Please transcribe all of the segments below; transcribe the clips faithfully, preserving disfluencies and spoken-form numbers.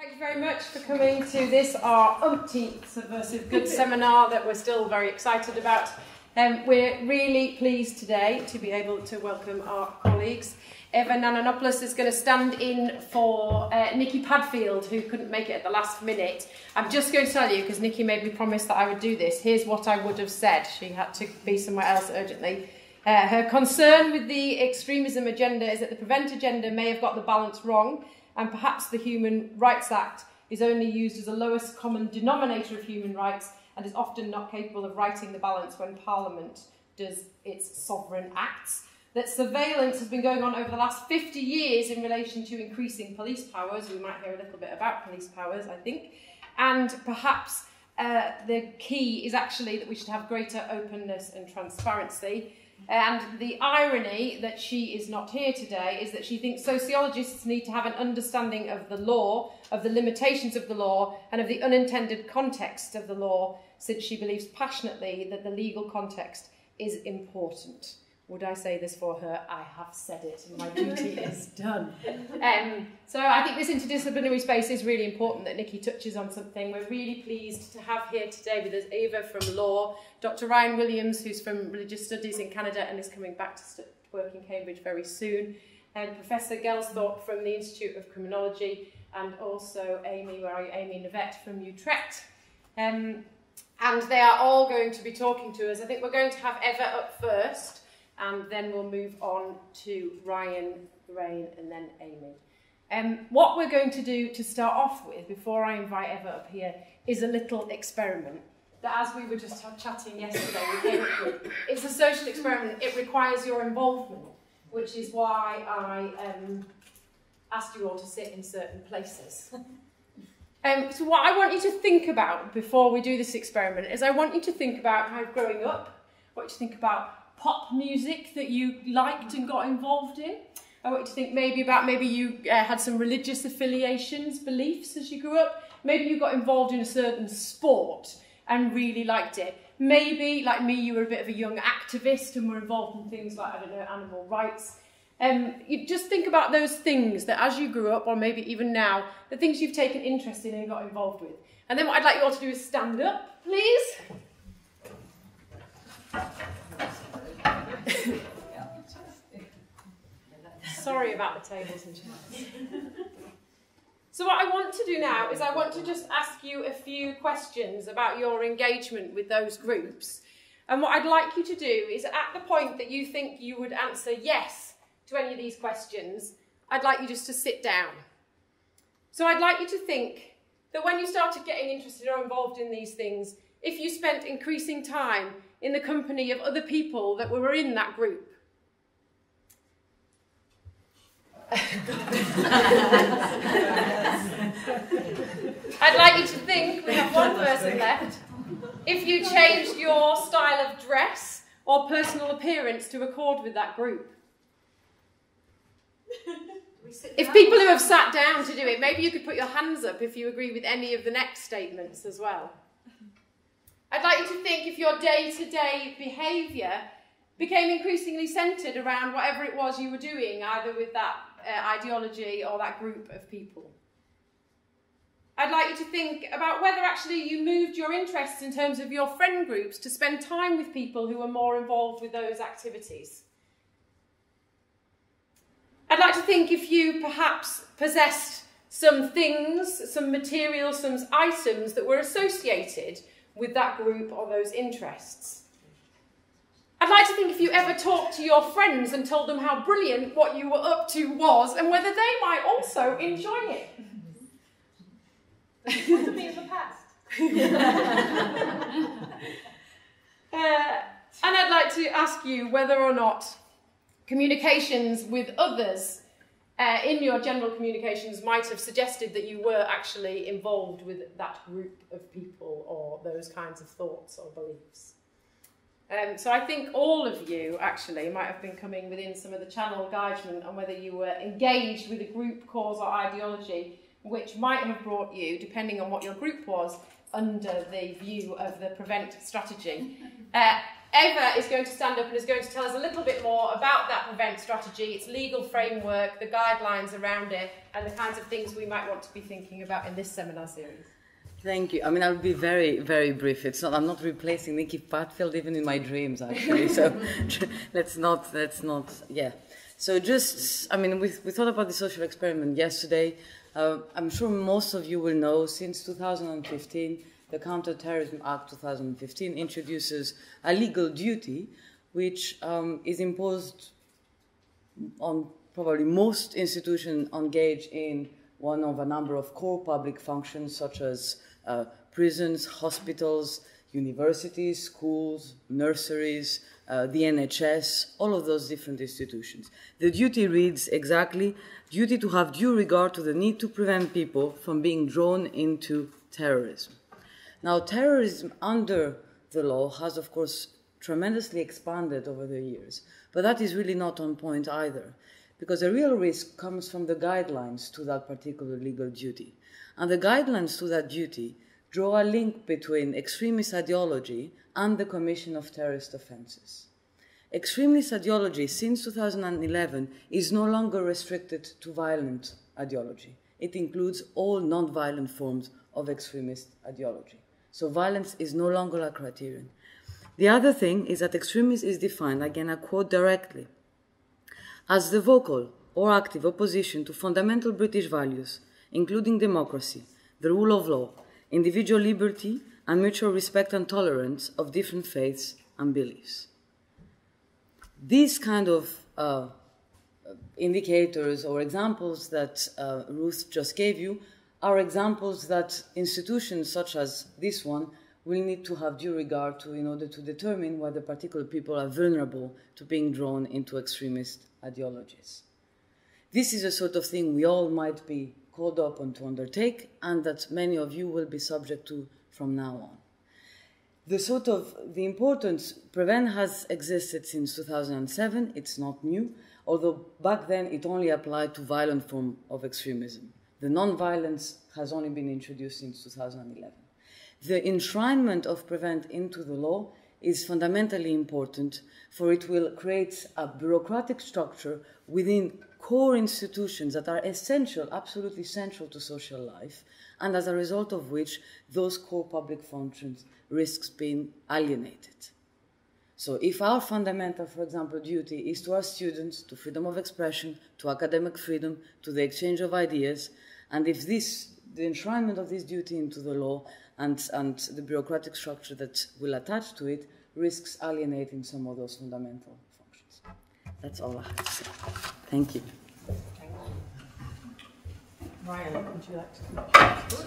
thank you very much for coming to this, our umpteenth Subversive Good seminar that we're still very excited about. Um, we're really pleased today to be able to welcome our colleagues. Eva Nanopoulos is going to stand in for uh, Nikki Padfield, who couldn't make it at the last minute. I'm just going to tell you, because Nikki made me promise that I would do this, here's what I would have said. She had to be somewhere else urgently. Uh, her concern with the extremism agenda is that the Prevent agenda may have got the balance wrong, and perhaps the Human Rights Act is only used as a lowest common denominator of human rights and is often not capable of righting the balance when Parliament does its sovereign acts. That surveillance has been going on over the last fifty years in relation to increasing police powers. We might hear a little bit about police powers, I think. And perhaps uh, the key is actually that we should have greater openness and transparency. And the irony that she is not here today is that she thinks sociologists need to have an understanding of the law, of the limitations of the law, and of the unintended context of the law, since she believes passionately that the legal context is important. Would I say this for her? I have said it, and my duty is done. Um, so I think this interdisciplinary space is really important that Nikki touches on something. We're really pleased to have here today with us Eva from law, Doctor Ryan Williams, who's from religious studies in Canada and is coming back to work in Cambridge very soon, and Professor Gelsthorpe from the Institute of Criminology, and also Amy, where are you? Amy Nivette from Utrecht. Um, and they are all going to be talking to us. I think we're going to have Eva up first, and then we'll move on to Ryan, Loraine, and then Amy. Um, what we're going to do to start off with, before I invite Eva up here, is a little experiment that, as we were just chatting yesterday, we came up with. It's a social experiment. It requires your involvement, which is why I um, asked you all to sit in certain places. um, so what I want you to think about before we do this experiment is I want you to think about how growing up, what you think about pop music that you liked and got involved in. I want you to think maybe about maybe you uh, had some religious affiliations, beliefs as you grew up. Maybe you got involved in a certain sport and really liked it. Maybe, like me, you were a bit of a young activist and were involved in things like, I don't know, animal rights. Um, you just think about those things that as you grew up, or maybe even now, the things you've taken interest in and got involved with. And then what I'd like you all to do is stand up, please. Sorry about the tables and chairs. So what I want to do now is I want to just ask you a few questions about your engagement with those groups. And what I'd like you to do is, at the point that you think you would answer yes to any of these questions, I'd like you just to sit down. So I'd like you to think that when you started getting interested or involved in these things, if you spent increasing time in the company of other people that were in that group. I'd like you to think, we have one person left, if you changed your style of dress or personal appearance to accord with that group. If people who have sat down to do it, maybe you could put your hands up if you agree with any of the next statements as well. I'd like you to think if your day-to-day behaviour became increasingly centred around whatever it was you were doing, either with that uh, ideology or that group of people. I'd like you to think about whether actually you moved your interests in terms of your friend groups to spend time with people who were more involved with those activities. I'd like to think if you perhaps possessed some things, some materials, some items that were associated with that group or those interests. I'd like to think if you ever talked to your friends and told them how brilliant what you were up to was and whether they might also enjoy it. What to me in the past. uh, and I'd like to ask you whether or not communications with others uh, in your general communications might have suggested that you were actually involved with that group of people or those kinds of thoughts or beliefs. Um, so I think all of you actually might have been coming within some of the channel guidance on whether you were engaged with a group, cause or ideology which might have brought you, depending on what your group was, under the view of the Prevent strategy. Uh, Eva is going to stand up and is going to tell us a little bit more about that PREVENT strategy, its legal framework, the guidelines around it, and the kinds of things we might want to be thinking about in this seminar series. Thank you. I mean, I'll be very, very brief. It's not. I'm not replacing Nikki Patfield even in my dreams, actually. So let's not. Let's not. Yeah. So just. I mean, we we thought about the social experiment yesterday. Uh, I'm sure most of you will know. Since two thousand fifteen, the Counterterrorism Act two thousand fifteen introduces a legal duty, which um, is imposed on probably most institutions engaged in one of a number of core public functions, such as uh, prisons, hospitals, universities, schools, nurseries, uh, the N H S, all of those different institutions. The duty reads exactly, duty to have due regard to the need to prevent people from being drawn into terrorism. Now, terrorism under the law has, of course, tremendously expanded over the years, but that is really not on point either, because the real risk comes from the guidelines to that particular legal duty. And the guidelines to that duty draw a link between extremist ideology and the commission of terrorist offenses. Extremist ideology, since two thousand eleven, is no longer restricted to violent ideology. It includes all non-violent forms of extremist ideology. So violence is no longer a criterion. The other thing is that extremism is defined, again I quote directly, as the vocal or active opposition to fundamental British values, including democracy, the rule of law, individual liberty, and mutual respect and tolerance of different faiths and beliefs. These kind of uh, indicators or examples that uh, Ruth just gave you are examples that institutions such as this one will need to have due regard to in order to determine whether particular people are vulnerable to being drawn into extremist ideologies. This is a sort of thing we all might be called upon to undertake, and that many of you will be subject to from now on. The sort of, the importance, PREVENT has existed since two thousand seven, it's not new, although back then it only applied to violent form of extremism. The non-violence has only been introduced since two thousand eleven. The enshrinement of PREVENT into the law is fundamentally important, for it will create a bureaucratic structure within core institutions that are essential, absolutely central to social life, and as a result of which those core public functions risks being alienated. So if our fundamental, for example, duty is to our students, to freedom of expression, to academic freedom, to the exchange of ideas, and if this, the enshrinement of this duty into the law and, and the bureaucratic structure that will attach to it risks alienating some of those fundamental functions. That's all I have to say. Thank you. Thank you. Ryan, would you like to come?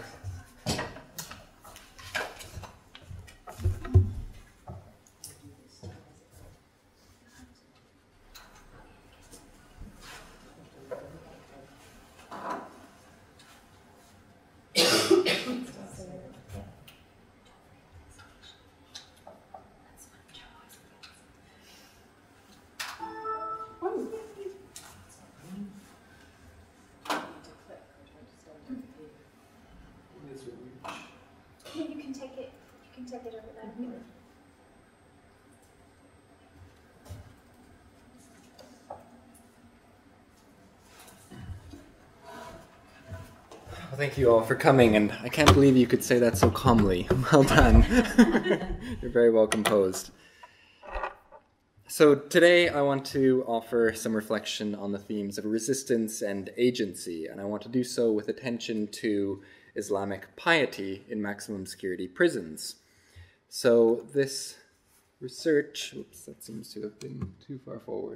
Well, thank you all for coming, and I can't believe you could say that so calmly. Well done. You're very well composed. So today I want to offer some reflection on the themes of resistance and agency, and I want to do so with attention to Islamic piety in maximum security prisons. So this research, oops, that seems to have been too far forward.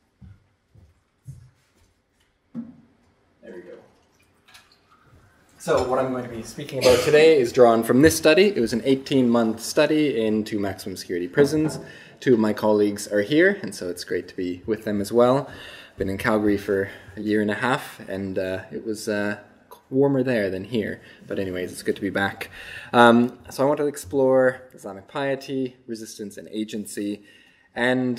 There we go. So what I'm going to be speaking about today is drawn from this study. It was an eighteen-month study into maximum security prisons. Two of my colleagues are here, and so it's great to be with them as well. I've been in Calgary for a year and a half, and uh, it was uh, warmer there than here. But anyways, it's good to be back. Um, so I want to explore Islamic piety, resistance, and agency. And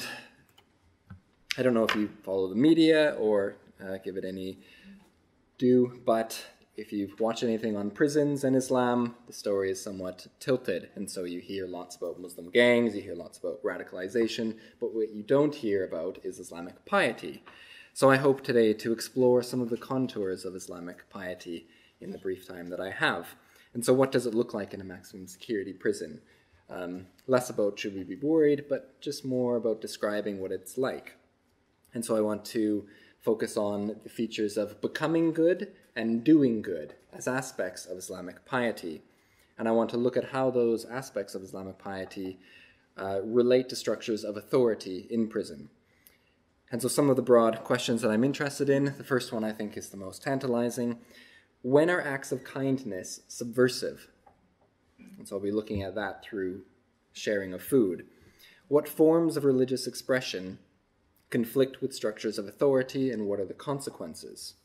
I don't know if you follow the media or uh, give it any due, but if you've watched anything on prisons and Islam, the story is somewhat tilted. And so you hear lots about Muslim gangs, you hear lots about radicalization, but what you don't hear about is Islamic piety. So I hope today to explore some of the contours of Islamic piety in the brief time that I have. And so what does it look like in a maximum security prison? Um, less about should we be worried, but just more about describing what it's like. And so I want to focus on the features of becoming good and doing good as aspects of Islamic piety. And I want to look at how those aspects of Islamic piety uh, relate to structures of authority in prison. And so some of the broad questions that I'm interested in, the first one I think is the most tantalizing. When are acts of kindness subversive? And so I'll be looking at that through sharing of food. What forms of religious expression conflict with structures of authority, and what are the consequences?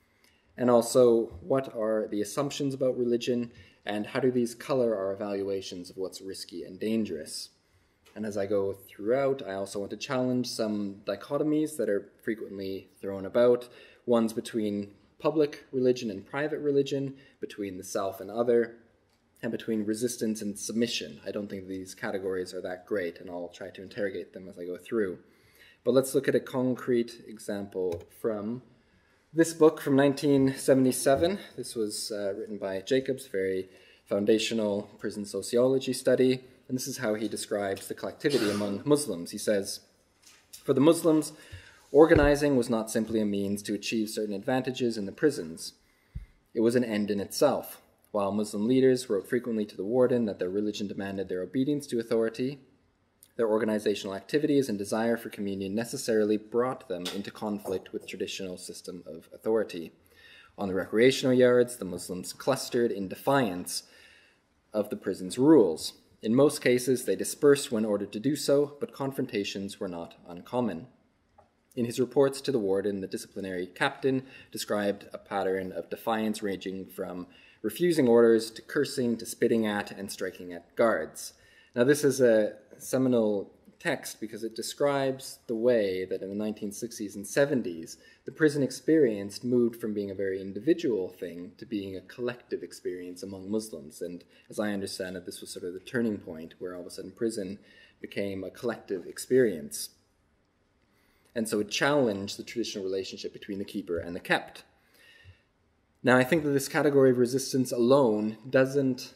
And also, what are the assumptions about religion, and how do these color our evaluations of what's risky and dangerous? And as I go throughout, I also want to challenge some dichotomies that are frequently thrown about, ones between public religion and private religion, between the self and other, and between resistance and submission. I don't think these categories are that great, and I'll try to interrogate them as I go through. But let's look at a concrete example from this book from nineteen seventy-seven. This was uh, written by Jacobs, very foundational prison sociology study, and this is how he describes the collectivity among Muslims. He says, for the Muslims, organizing was not simply a means to achieve certain advantages in the prisons. It was an end in itself. While Muslim leaders wrote frequently to the warden that their religion demanded their obedience to authority, their organizational activities and desire for communion necessarily brought them into conflict with traditional system of authority. On the recreational yards, the Muslims clustered in defiance of the prison's rules. In most cases, they dispersed when ordered to do so, but confrontations were not uncommon. In his reports to the warden, the disciplinary captain described a pattern of defiance ranging from refusing orders to cursing to spitting at and striking at guards. Now, this is a seminal text because it describes the way that in the nineteen sixties and seventies, the prison experience moved from being a very individual thing to being a collective experience among Muslims. And as I understand it, this was sort of the turning point where all of a sudden prison became a collective experience. And so it challenged the traditional relationship between the keeper and the kept. Now, I think that this category of resistance alone doesn't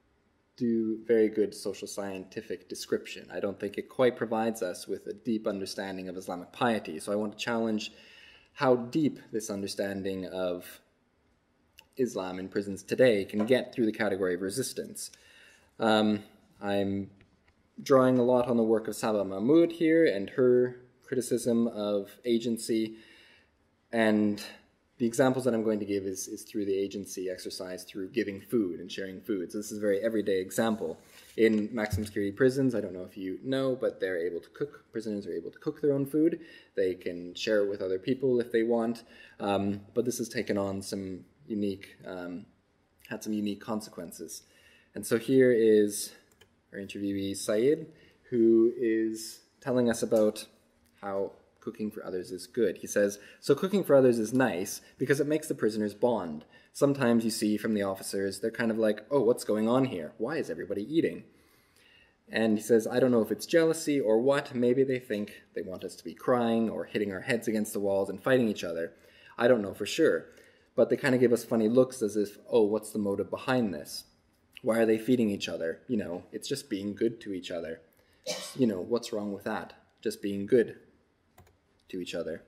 do very good social scientific description. I don't think it quite provides us with a deep understanding of Islamic piety. So I want to challenge how deep this understanding of Islam in prisons today can get through the category of resistance. Um, I'm drawing a lot on the work of Saba Mahmood here and her criticism of agency, and the examples that I'm going to give is, is through the agency exercise through giving food and sharing food. So this is a very everyday example. In maximum security prisons, I don't know if you know, but they're able to cook. Prisoners are able to cook their own food. They can share it with other people if they want. Um, but this has taken on some unique, um, had some unique consequences. And so here is our interviewee, Saeed, who is telling us about how cooking for others is good. He says, so cooking for others is nice because it makes the prisoners bond. Sometimes you see from the officers, they're kind of like, oh, what's going on here? Why is everybody eating? And he says, I don't know if it's jealousy or what. Maybe they think they want us to be crying or hitting our heads against the walls and fighting each other. I don't know for sure. But they kind of give us funny looks as if, oh, what's the motive behind this? Why are they feeding each other? You know, it's just being good to each other. You know, what's wrong with that? Just being good to each other.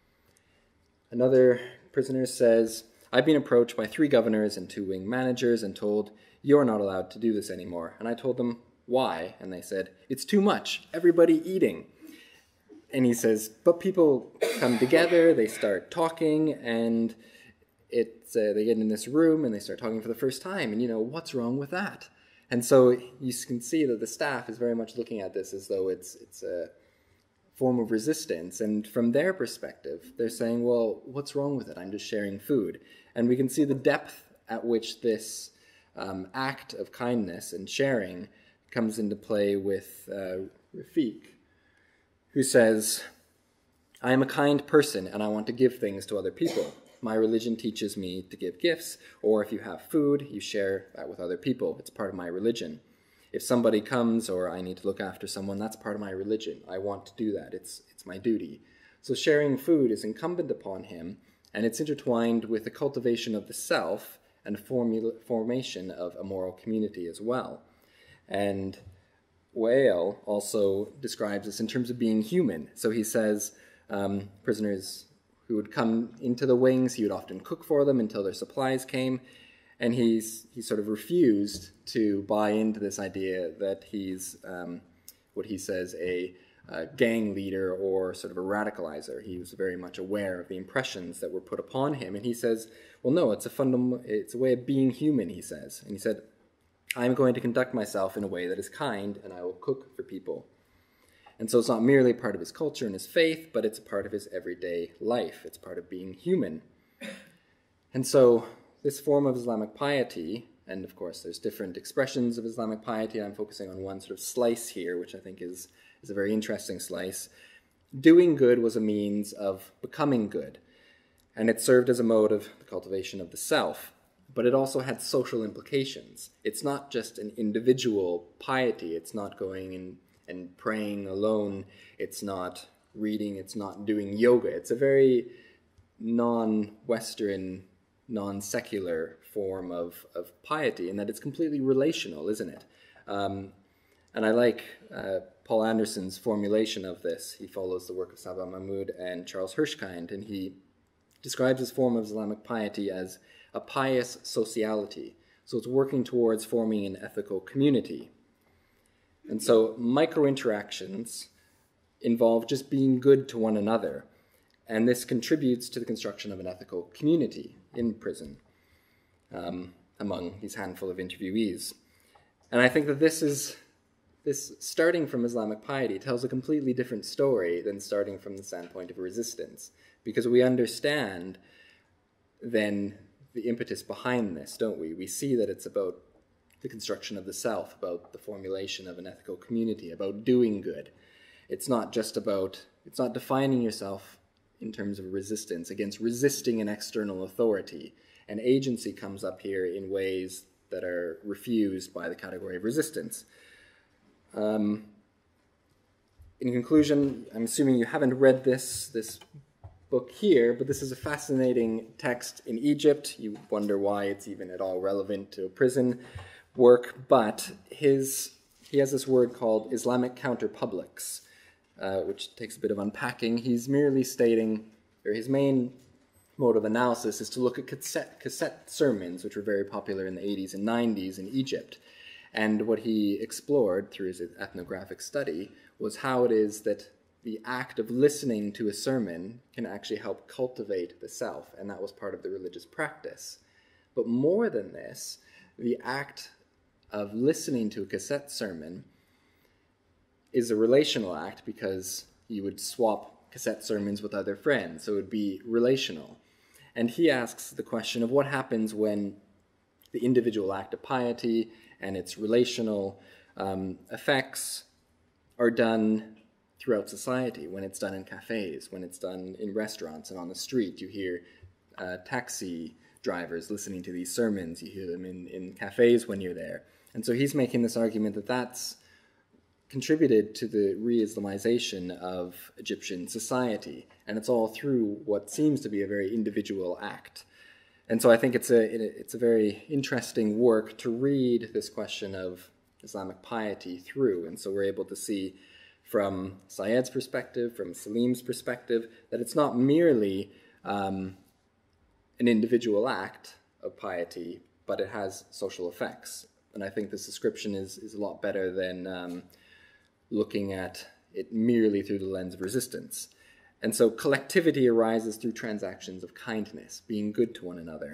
Another prisoner says, I've been approached by three governors and two wing managers and told, you're not allowed to do this anymore. And I told them, why? And they said, it's too much, everybody eating. And he says, but people come together, they start talking, and it's, uh, they get in this room and they start talking for the first time, and you know, what's wrong with that? And so you can see that the staff is very much looking at this as though it's it's a form of resistance, and from their perspective, they're saying, well, what's wrong with it? I'm just sharing food. And we can see the depth at which this um, act of kindness and sharing comes into play with uh, Rafiq, who says, I am a kind person and I want to give things to other people. my religion teaches me to give gifts, or if you have food, you share that with other people. It's part of my religion. If somebody comes or I need to look after someone, that's part of my religion. I want to do that. It's, it's my duty. So sharing food is incumbent upon him, and it's intertwined with the cultivation of the self and formula, formation of a moral community as well. And Weil also describes this in terms of being human. So he says um, prisoners who would come into the wings, he would often cook for them until their supplies came. And he's he sort of refused to buy into this idea that he's, um, what he says, a, a gang leader or sort of a radicalizer. He was very much aware of the impressions that were put upon him. And he says, well, no, it's a fundam- it's a way of being human, he says. And he said, I'm going to conduct myself in a way that is kind, and I will cook for people. And so it's not merely part of his culture and his faith, but it's a part of his everyday life. It's part of being human. And so this form of Islamic piety, and of course there's different expressions of Islamic piety, I'm focusing on one sort of slice here, which I think is, is a very interesting slice. Doing good was a means of becoming good, and it served as a mode of the cultivation of the self, but it also had social implications. It's not just an individual piety, it's not going and, and praying alone, it's not reading, it's not doing yoga. It's a very non-Western, non-secular form of, of piety, in that it's completely relational, isn't it? Um, and I like uh, Paul Anderson's formulation of this. He follows the work of Saba Mahmoud and Charles Hirschkind, and he describes this form of Islamic piety as a pious sociality. So it's working towards forming an ethical community. And so micro-interactions involve just being good to one another. And this contributes to the construction of an ethical community in prison um, among these handful of interviewees. And I think that this is, this starting from Islamic piety tells a completely different story than starting from the standpoint of resistance, because we understand then the impetus behind this, don't we? We see that it's about the construction of the self, about the formulation of an ethical community, about doing good. It's not just about, it's not defining yourself in terms of resistance against resisting an external authority. And agency comes up here in ways that are refused by the category of resistance. Um, in conclusion, I'm assuming you haven't read this, this book here, but this is a fascinating text in Egypt. You wonder why it's even at all relevant to a prison work, but his he has this word called Islamic counterpublics, uh, which takes a bit of unpacking. He's merely stating, or his main mode of analysis is to look at cassette, cassette sermons, which were very popular in the eighties and nineties in Egypt. And what he explored through his ethnographic study was how it is that the act of listening to a sermon can actually help cultivate the self, and that was part of the religious practice. But more than this, the act of listening to a cassette sermon is a relational act, because you would swap cassette sermons with other friends, so it would be relational. And he asks the question of what happens when the individual act of piety and its relational um, effects are done throughout society, when it's done in cafes, when it's done in restaurants and on the street. You hear uh, taxi drivers listening to these sermons, you hear them in, in cafes when you're there. And so he's making this argument that that's contributed to the re-Islamization of Egyptian society, and it's all through what seems to be a very individual act. And so I think it's a, it's a very interesting work to read this question of Islamic piety through, and so we're able to see from Syed's perspective, from Salim's perspective, that it's not merely um, an individual act of piety, but it has social effects. And I think this description is, is a lot better than um, looking at it merely through the lens of resistance. And so collectivity arises through transactions of kindness, being good to one another.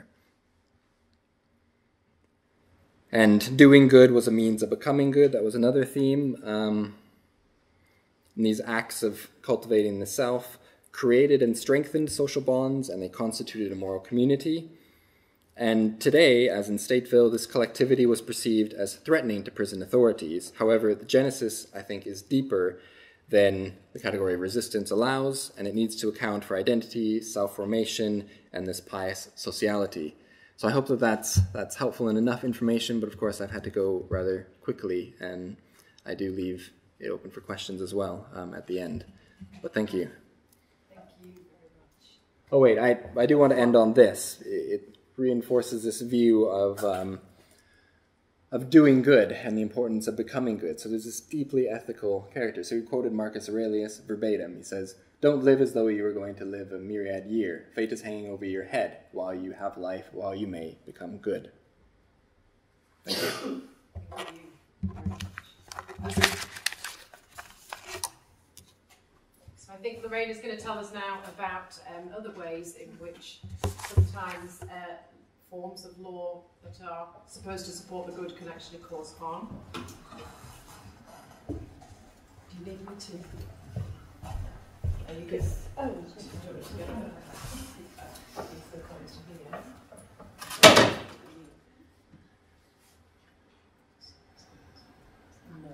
And doing good was a means of becoming good. That was another theme. Um, and these acts of cultivating the self created and strengthened social bonds, and they constituted a moral community. And today, as in Stateville, this collectivity was perceived as threatening to prison authorities. However, the genesis, I think, is deeper than the category of resistance allows, and it needs to account for identity, self-formation, and this pious sociality. So I hope that that's, that's helpful and enough information, but of course I've had to go rather quickly, and I do leave it open for questions as well um, at the end. But thank you. Thank you very much. Oh wait, I, I do want to end on this. It reinforces this view of um, of doing good and the importance of becoming good. So there's this deeply ethical character. So he quoted Marcus Aurelius verbatim. He says, "Don't live as though you were going to live a myriad year. Fate is hanging over your head while you have life, while you may become good." Thank you. Thank you very much. So I think Loraine is going to tell us now about um, other ways in which sometimes uh, forms of law that are supposed to support the good can actually cause harm. Do you need me to? Are you good? Oh, just do it together. It's so close to here. No.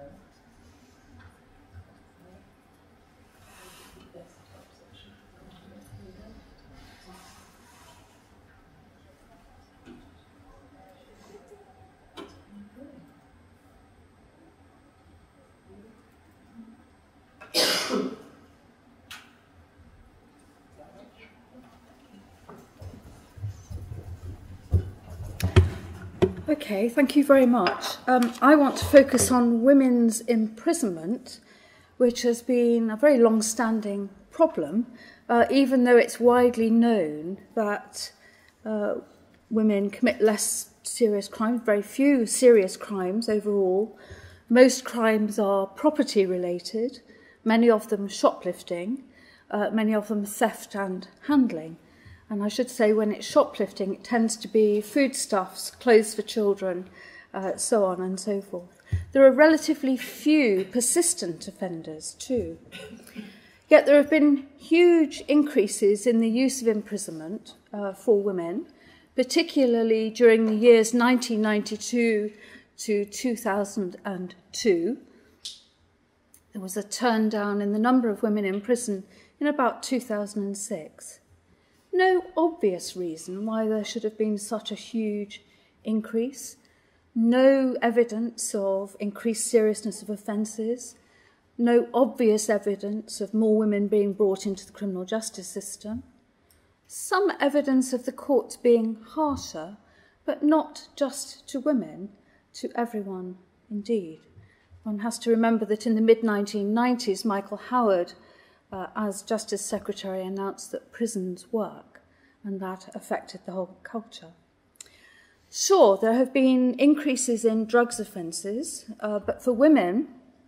Okay, thank you very much. Um, I want to focus on women's imprisonment, which has been a very long-standing problem, uh, even though it's widely known that uh, women commit less serious crimes, very few serious crimes overall. Most crimes are property-related, many of them shoplifting, uh, many of them theft and handling. And I should say when it's shoplifting, it tends to be foodstuffs, clothes for children, uh, so on and so forth. There are relatively few persistent offenders too. Yet there have been huge increases in the use of imprisonment uh, for women, particularly during the years nineteen ninety-two to two thousand two. There was a turn down in the number of women in prison in about two thousand six. No obvious reason why there should have been such a huge increase. No evidence of increased seriousness of offences. No obvious evidence of more women being brought into the criminal justice system. Some evidence of the courts being harsher, but not just to women, to everyone indeed. One has to remember that in the mid nineteen nineties, Michael Howard, Uh, as Justice Secretary, announced that prisons work, and that affected the whole culture. Sure, there have been increases in drugs offences, uh, but for women,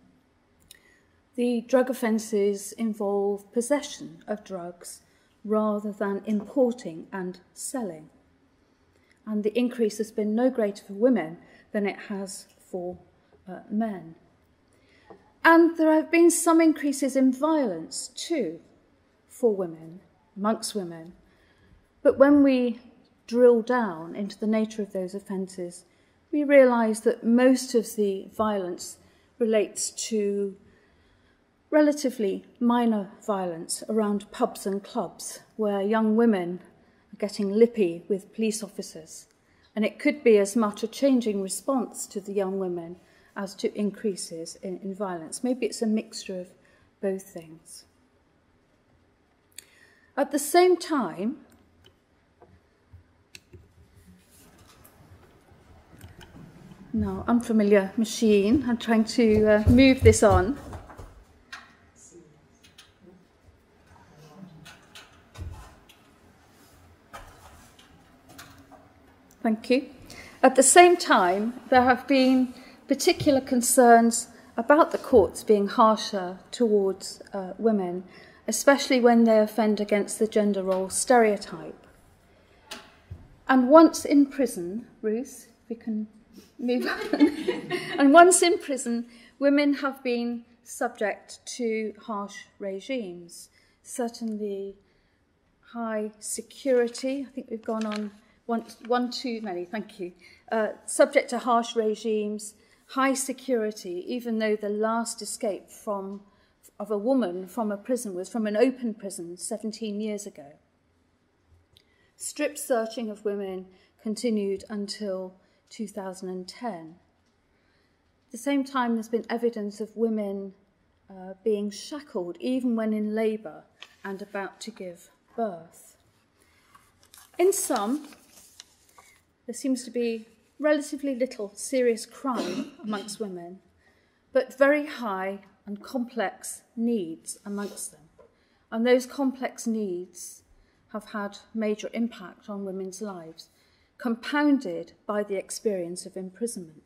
the drug offences involve possession of drugs rather than importing and selling. And the increase has been no greater for women than it has for uh, men. And there have been some increases in violence, too, for women, amongst women. But when we drill down into the nature of those offences, we realise that most of the violence relates to relatively minor violence around pubs and clubs, where young women are getting lippy with police officers. And it could be as much a changing response to the young women as to increases in, in violence. Maybe it's a mixture of both things. At the same time, now, unfamiliar machine, I'm trying to uh, move this on. Thank you. At the same time, there have been particular concerns about the courts being harsher towards uh, women, especially when they offend against the gender role stereotype. And once in prison, Ruth, if we can move on, and once in prison, women have been subject to harsh regimes, certainly high security. I think we've gone on one, one too many, thank you. Uh, subject to harsh regimes, high security, even though the last escape from of a woman from a prison was from an open prison seventeen years ago. Strip searching of women continued until two thousand ten. At the same time, there's been evidence of women uh, being shackled even when in labour and about to give birth. In sum, there seems to be relatively little serious crime amongst women, but very high and complex needs amongst them. And those complex needs have had major impact on women's lives, compounded by the experience of imprisonment.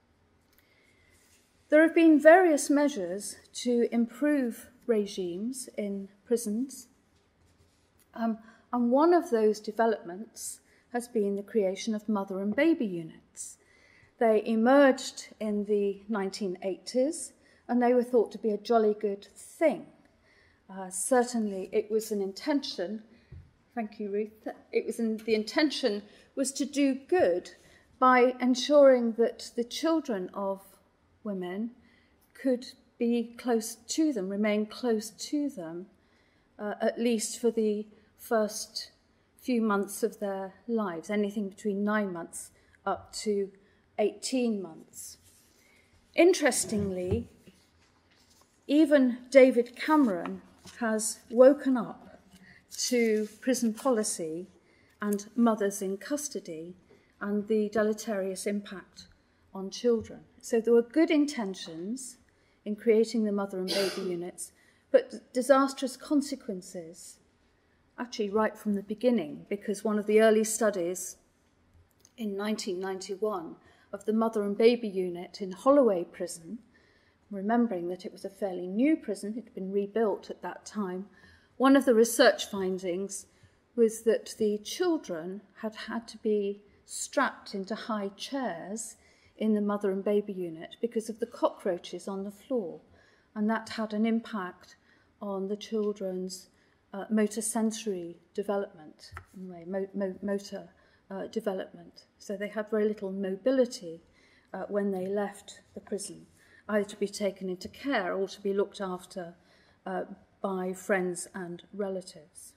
There have been various measures to improve regimes in prisons, um, and one of those developments has been the creation of mother and baby units. They emerged in the nineteen eighties, and they were thought to be a jolly good thing. Uh, certainly it was an intention, thank you Ruth, it was in, the intention was to do good by ensuring that the children of women could be close to them, remain close to them, uh, at least for the first few months of their lives, anything between nine months up to eighteen months. Interestingly, even David Cameron has woken up to prison policy and mothers in custody and the deleterious impact on children. So there were good intentions in creating the mother and baby units, but disastrous consequences actually right from the beginning, because one of the early studies in nineteen ninety-one of the mother and baby unit in Holloway Prison, remembering that it was a fairly new prison, it had been rebuilt at that time, one of the research findings was that the children had had to be strapped into high chairs in the mother and baby unit because of the cockroaches on the floor, and that had an impact on the children's uh, motor sensory development, anyway, mo mo motor uh, development. So they had very little mobility uh, when they left the prison, either to be taken into care or to be looked after uh, by friends and relatives.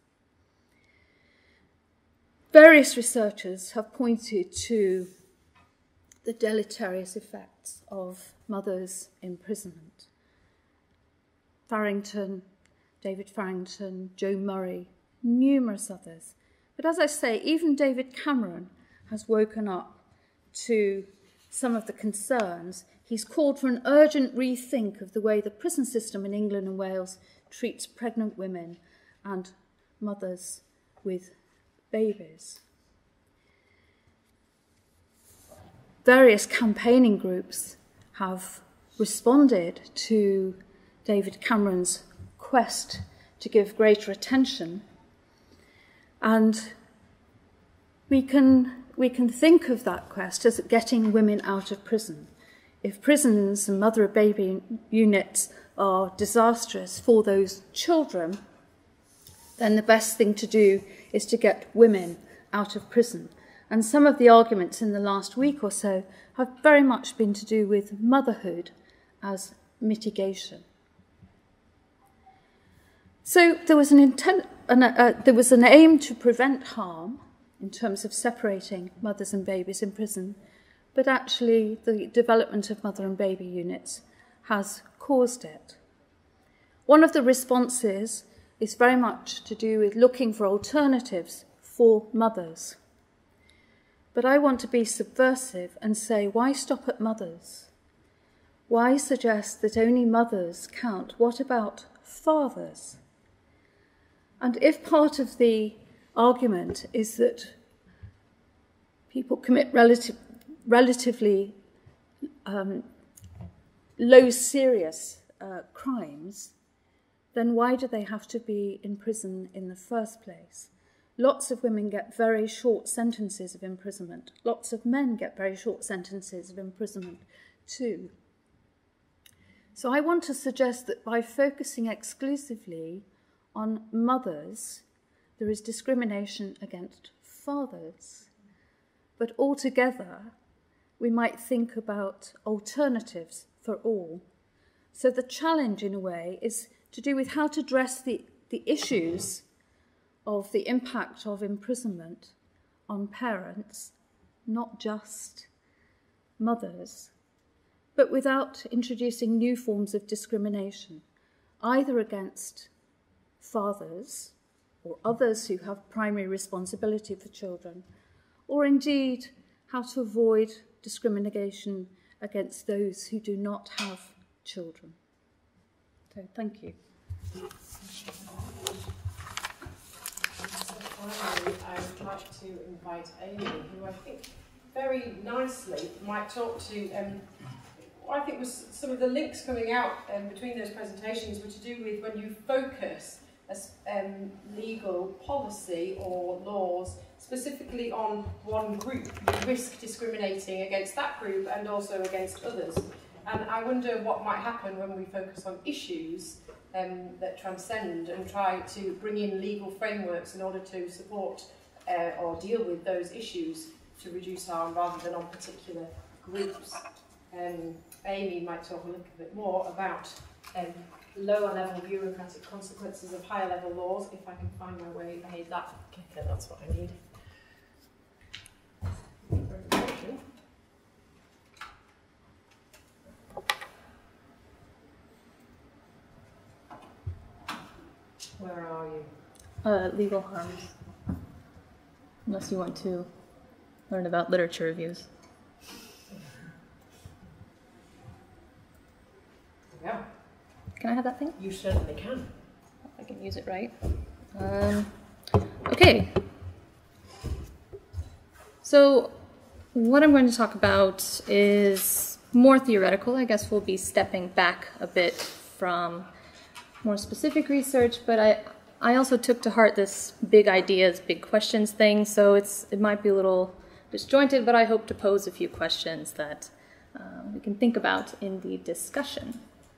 Various researchers have pointed to the deleterious effects of mothers' imprisonment. Farrington, David Farrington, Joe Murray, numerous others. But as I say, even David Cameron has woken up to some of the concerns. He's called for an urgent rethink of the way the prison system in England and Wales treats pregnant women and mothers with babies. Various campaigning groups have responded to David Cameron's quest to give greater attention, and we can, we can think of that quest as getting women out of prison. If prisons and mother and baby units are disastrous for those children, then the best thing to do is to get women out of prison. And some of the arguments in the last week or so have very much been to do with motherhood as mitigation. So there was an intent, an, uh, there was an aim to prevent harm in terms of separating mothers and babies in prison, but actually the development of mother and baby units has caused it. One of the responses is very much to do with looking for alternatives for mothers. But I want to be subversive and say, why stop at mothers? Why suggest that only mothers count? What about fathers? And if part of the argument is that people commit relative, relatively um, low serious uh, crimes, then why do they have to be in prison in the first place? Lots of women get very short sentences of imprisonment. Lots of men get very short sentences of imprisonment too. So I want to suggest that by focusing exclusively on mothers, there is discrimination against fathers. But altogether, we might think about alternatives for all. So the challenge, in a way, is to do with how to address the, the issues of the impact of imprisonment on parents, not just mothers, but without introducing new forms of discrimination, either against fathers or others who have primary responsibility for children, or indeed how to avoid discrimination against those who do not have children. So, thank you. Finally, I would like to invite Amy, who I think very nicely might talk to um, what I think was some of the links coming out um, between those presentations were to do with when you focus as um, legal policy or laws specifically on one group, you risk discriminating against that group and also against others. And I wonder what might happen when we focus on issues um, that transcend and try to bring in legal frameworks in order to support uh, or deal with those issues to reduce harm rather than on particular groups. Um, Amy might talk a little bit more about um, lower level bureaucratic consequences of higher level laws. If I can find my way, I need that clicker, that's what I need. Where are you? Uh, legal harms. Unless you want to learn about literature reviews. Yeah. Can I have that thing? You certainly can. If I can use it right. Um, okay. So what I'm going to talk about is more theoretical. I guess we'll be stepping back a bit from more specific research, but I, I also took to heart this big ideas, big questions thing, so it's it might be a little disjointed, but I hope to pose a few questions that uh, we can think about in the discussion.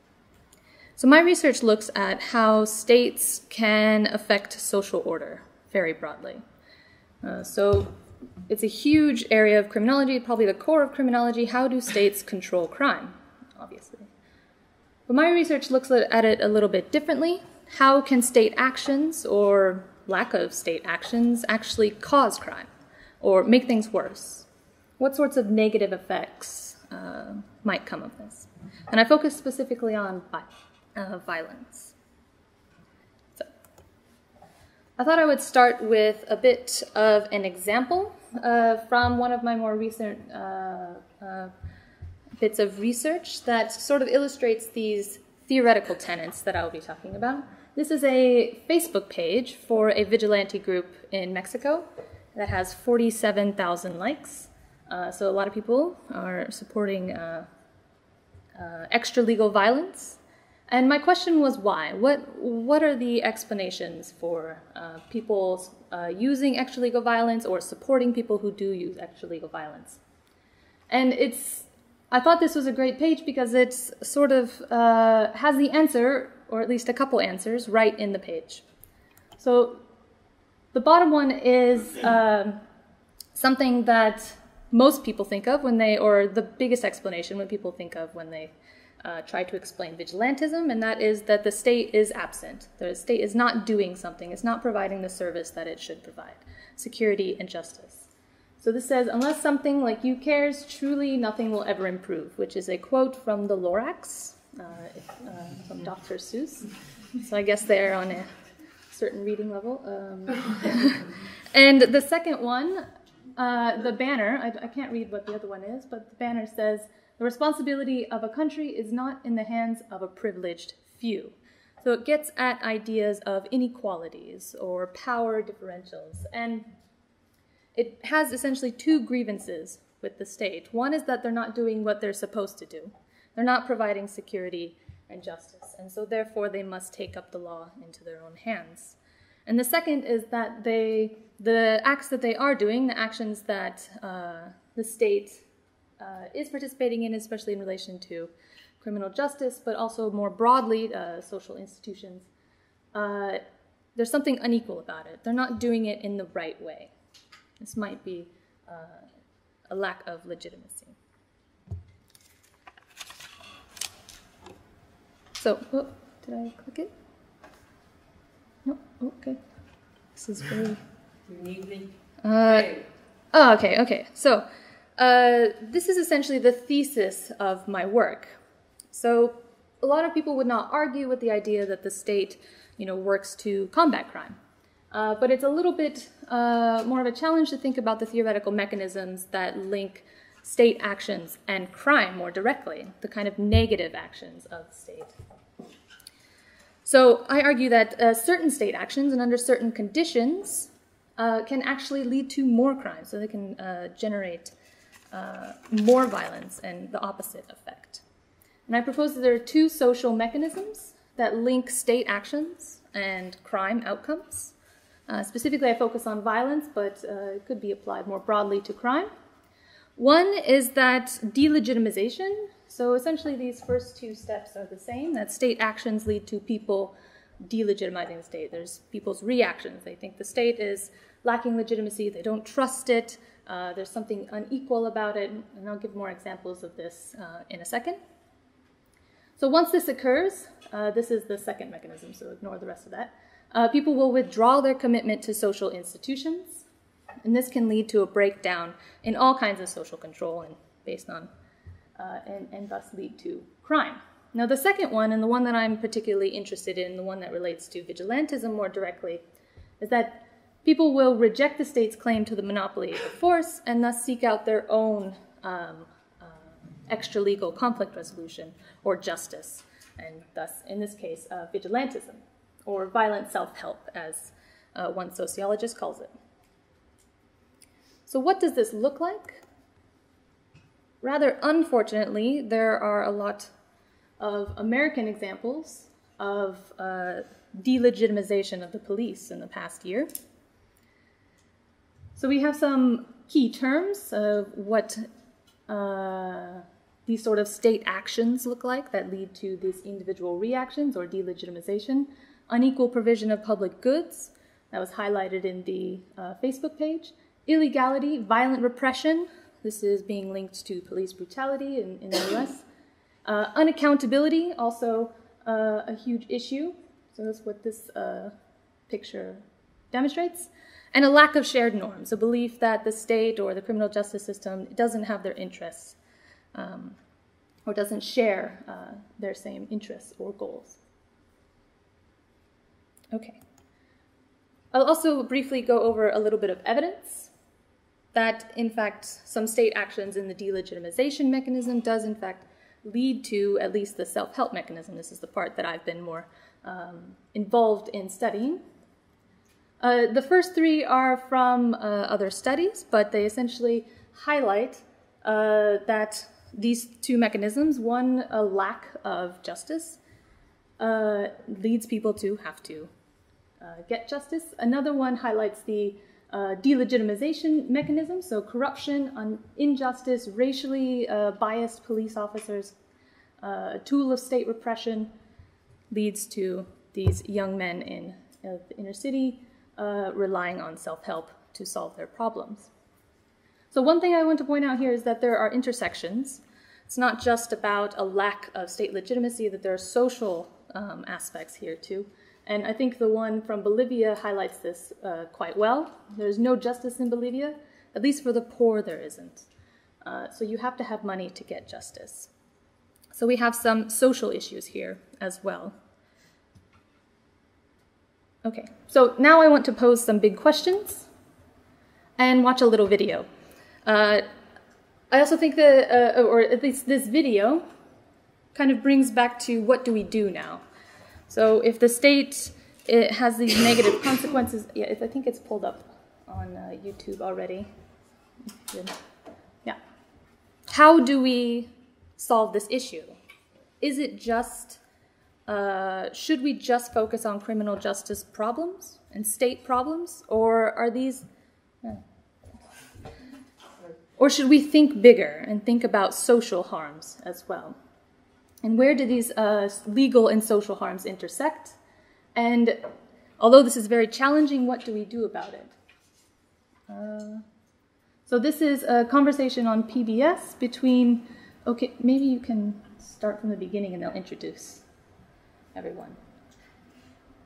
So my research looks at how states can affect social order very broadly. Uh, so it's a huge area of criminology, probably the core of criminology. How do states control crime, obviously? But my research looks at it a little bit differently. How can state actions or lack of state actions actually cause crime or make things worse? What sorts of negative effects uh, might come of this? And I focus specifically on uh, violence. So, I thought I would start with a bit of an example uh, from one of my more recent uh, uh, bits of research that sort of illustrates these theoretical tenets that I'll be talking about. This is a Facebook page for a vigilante group in Mexico that has forty-seven thousand likes. Uh, so a lot of people are supporting uh, uh, extra-legal violence. And my question was why? What, what are the explanations for uh, people uh, using extra-legal violence or supporting people who do use extra-legal violence? And it's I thought this was a great page because it sort of uh, has the answer, or at least a couple answers, right in the page. So the bottom one is uh, something that most people think of when they, or the biggest explanation when people think of when they uh, try to explain vigilantism, and that is that the state is absent. The state is not doing something. It's not providing the service that it should provide, security and justice. So this says, unless something like you cares, truly nothing will ever improve, which is a quote from the Lorax, uh, if, uh, from Doctor Seuss. So I guess they're on a certain reading level. Um, and the second one, uh, the banner, I, I can't read what the other one is, but the banner says, the responsibility of a country is not in the hands of a privileged few. So it gets at ideas of inequalities or power differentials. And it has essentially two grievances with the state. One is that they're not doing what they're supposed to do. They're not providing security and justice, and so therefore they must take up the law into their own hands. And the second is that they, the acts that they are doing, the actions that uh, the state uh, is participating in, especially in relation to criminal justice, but also more broadly, uh, social institutions, uh, there's something unequal about it. They're not doing it in the right way. This might be uh, a lack of legitimacy. So, oh, did I click it? No, okay. This is very... Good evening. Uh, oh, okay, okay. So, uh, this is essentially the thesis of my work. So, a lot of people would not argue with the idea that the state, you know, works to combat crime. Uh, but it's a little bit uh, more of a challenge to think about the theoretical mechanisms that link state actions and crime more directly, the kind of negative actions of the state. So I argue that uh, certain state actions and under certain conditions uh, can actually lead to more crime, so they can uh, generate uh, more violence and the opposite effect. And I propose that there are two social mechanisms that link state actions and crime outcomes. Uh, specifically, I focus on violence, but uh, it could be applied more broadly to crime. One is that delegitimization. So essentially, these first two steps are the same, that state actions lead to people delegitimizing the state. There's people's reactions. They think the state is lacking legitimacy. They don't trust it. Uh, there's something unequal about it. And I'll give more examples of this uh, in a second. So once this occurs, uh, this is the second mechanism, so ignore the rest of that. Uh, people will withdraw their commitment to social institutions, and this can lead to a breakdown in all kinds of social control and based on, uh, and, and thus lead to crime. Now the second one, and the one that I'm particularly interested in, the one that relates to vigilantism more directly, is that people will reject the state's claim to the monopoly of force and thus seek out their own um, uh, extra-legal conflict resolution or justice, and thus, in this case, uh, vigilantism, or violent self-help, as uh, one sociologist calls it. So what does this look like? Rather unfortunately, there are a lot of American examples of uh, delegitimization of the police in the past year. So we have some key terms of what uh, these sort of state actions look like that lead to these individual reactions or delegitimization. Unequal provision of public goods, that was highlighted in the uh, Facebook page. Illegality, violent repression, this is being linked to police brutality in, in the U S. Uh, unaccountability, also uh, a huge issue, so that's what this uh, picture demonstrates. And a lack of shared norms, a belief that the state or the criminal justice system doesn't have their interests um, or doesn't share uh, their same interests or goals. Okay. I'll also briefly go over a little bit of evidence that, in fact, some state actions in the delegitimization mechanism does, in fact, lead to at least the self-help mechanism. This is the part that I've been more um, involved in studying. Uh, the first three are from uh, other studies, but they essentially highlight uh, that these two mechanisms, one, a lack of justice, uh, leads people to have to uh, get justice. Another one highlights the uh, delegitimization mechanism, so corruption, un injustice, racially uh, biased police officers, uh, a tool of state repression, leads to these young men in uh, the inner city uh, relying on self-help to solve their problems. So one thing I want to point out here is that there are intersections. It's not just about a lack of state legitimacy, that there are social um, aspects here too. And I think the one from Bolivia highlights this uh, quite well. There's no justice in Bolivia, at least for the poor there isn't. Uh, so you have to have money to get justice. So we have some social issues here as well. Okay, so now I want to pose some big questions and watch a little video. Uh, I also think that, uh, or at least this video, kind of brings back to what do we do now? So if the state it has these negative consequences, yeah, if I think it's pulled up on uh, YouTube already. Yeah. How do we solve this issue? Is it just, uh, should we just focus on criminal justice problems and state problems? Or are these, uh, or should we think bigger and think about social harms as well? And where do these uh, legal and social harms intersect? And although this is very challenging, what do we do about it? Uh, so this is a conversation on P B S between, okay, maybe you can start from the beginning and they'll introduce everyone.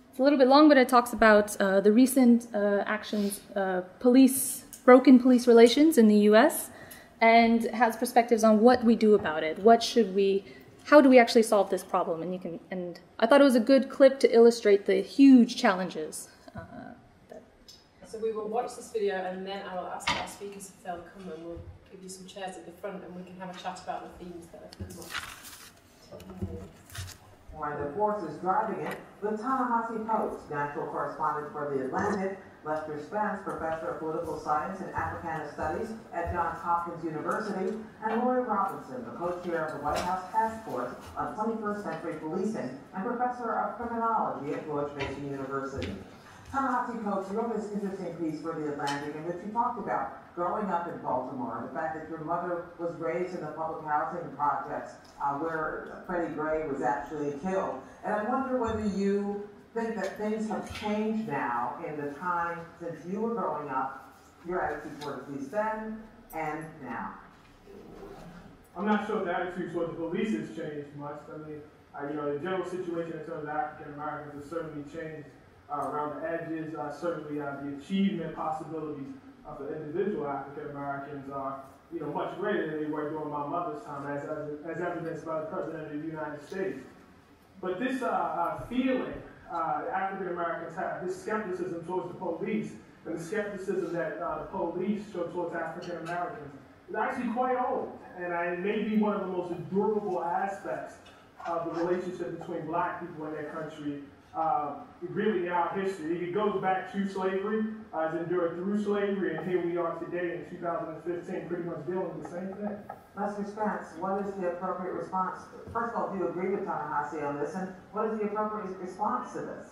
it's a little bit long, but it talks about uh, the recent uh, actions, uh, police, broken police relations in the U S, and has perspectives on what we do about it. What should we, how do we actually solve this problem? And you can, and I thought it was a good clip to illustrate the huge challenges. Uh, that so we will watch this video, and then I will ask our speakers if they'll come, and we'll give you some chairs at the front, and we can have a chat about the themes that have come up. When the forces driving it, the Ta-Nehisi Coates, national correspondent for The Atlantic, Lester Spence, professor of political science and Africana studies at Johns Hopkins University, and Loraine Robinson, the co-chair of the White House Task Force on twenty-first century Policing and professor of criminology at Georgetown University. Ta-Nehisi Coates, you wrote this interesting piece for The Atlantic in which you talked about growing up in Baltimore, the fact that your mother was raised in the public housing projects uh, where Freddie Gray was actually killed. And I wonder whether you think that things have changed now in the time since you were growing up, your attitude toward the police then and now. I'm not sure if the attitude toward the police has changed much. I mean, uh, you know, the general situation in terms of African Americans has certainly changed uh, around the edges. Uh, certainly, uh, the achievement possibilities of the individual African Americans are, you know, much greater than they were during my mother's time, as as, as evidenced by the President of the United States. But this uh, uh, feeling uh, African Americans have, this skepticism towards the police, and the skepticism that uh, the police show towards African Americans, is actually quite old, and I, it may be one of the most durable aspects of the relationship between black people in their country, uh, really in our history. It goes back to slavery, uh, it's endured through slavery, and here we are today in two thousand fifteen, pretty much dealing with the same thing. Lester Spence, what is the appropriate response? First of all, do you agree with Ta-Nehisi on this, and what is the appropriate response to this?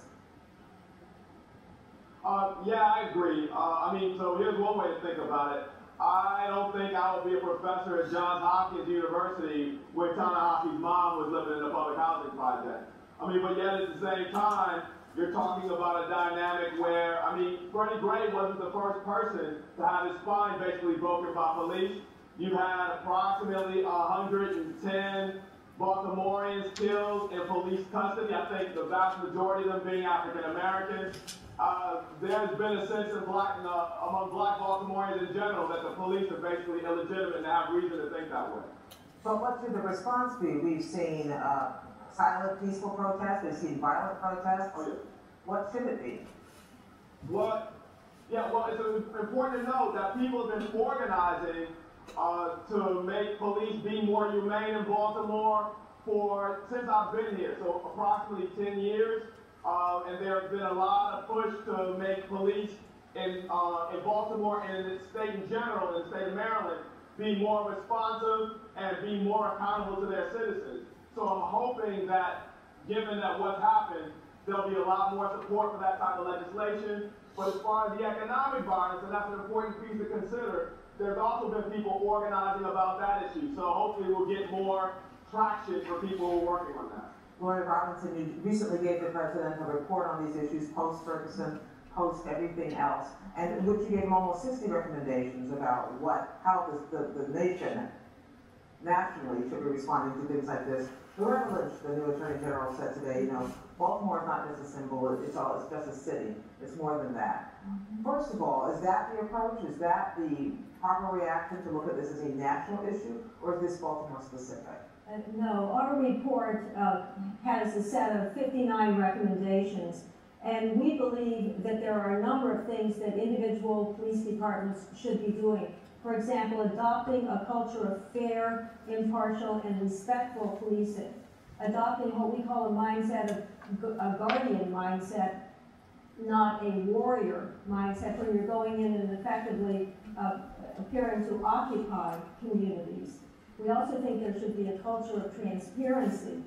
Uh, yeah, I agree. Uh, I mean, so here's one way to think about it. I don't think I would be a professor at Johns Hopkins University where Ta-Nehisi's mom was living in a public housing project. I mean, but yet at the same time, you're talking about a dynamic where, I mean, Freddie Gray wasn't the first person to have his spine basically broken by police. You've had approximately one hundred ten Baltimoreans killed in police custody. I think the vast majority of them being African Americans. Uh, there's been a sense in black, uh, among black Baltimoreans in general that the police are basically illegitimate and have reason to think that way. But what should the response be? We've seen uh, silent, peaceful protests. We've seen violent protests. Oh, yeah. What should it be? What? Yeah, well, it's important to note that people have been organizing uh, to make police be more humane in Baltimore for since I've been here, so approximately ten years. Uh, and there has been a lot of push to make police in, uh, in Baltimore and in the state in general, in the state of Maryland, be more responsive and be more accountable to their citizens. So I'm hoping that, given that what's happened, there'll be a lot more support for that type of legislation. But as far as the economic violence, and that's an important piece to consider, there's also been people organizing about that issue. So hopefully we'll get more traction for people who are working on that. Loraine Robinson, you recently gave the president a report on these issues, post-Ferguson, post-everything else, and in which you gave him almost sixty recommendations about what, how the, the, the nation nationally should be responding to things like this. Loretta Lynch, the new Attorney General, said today, you know, Baltimore is not just a symbol, it's all, it's just a city. It's more than that. First of all, is that the approach? Is that the proper reaction to look at this as a national issue, or is this Baltimore specific? Uh, no, our report uh, has a set of fifty-nine recommendations, and we believe that there are a number of things that individual police departments should be doing. For example, adopting a culture of fair, impartial, and respectful policing. Adopting what we call a mindset of a guardian mindset, not a warrior mindset, when you're going in and effectively uh, appearing to occupy communities. We also think there should be a culture of transparency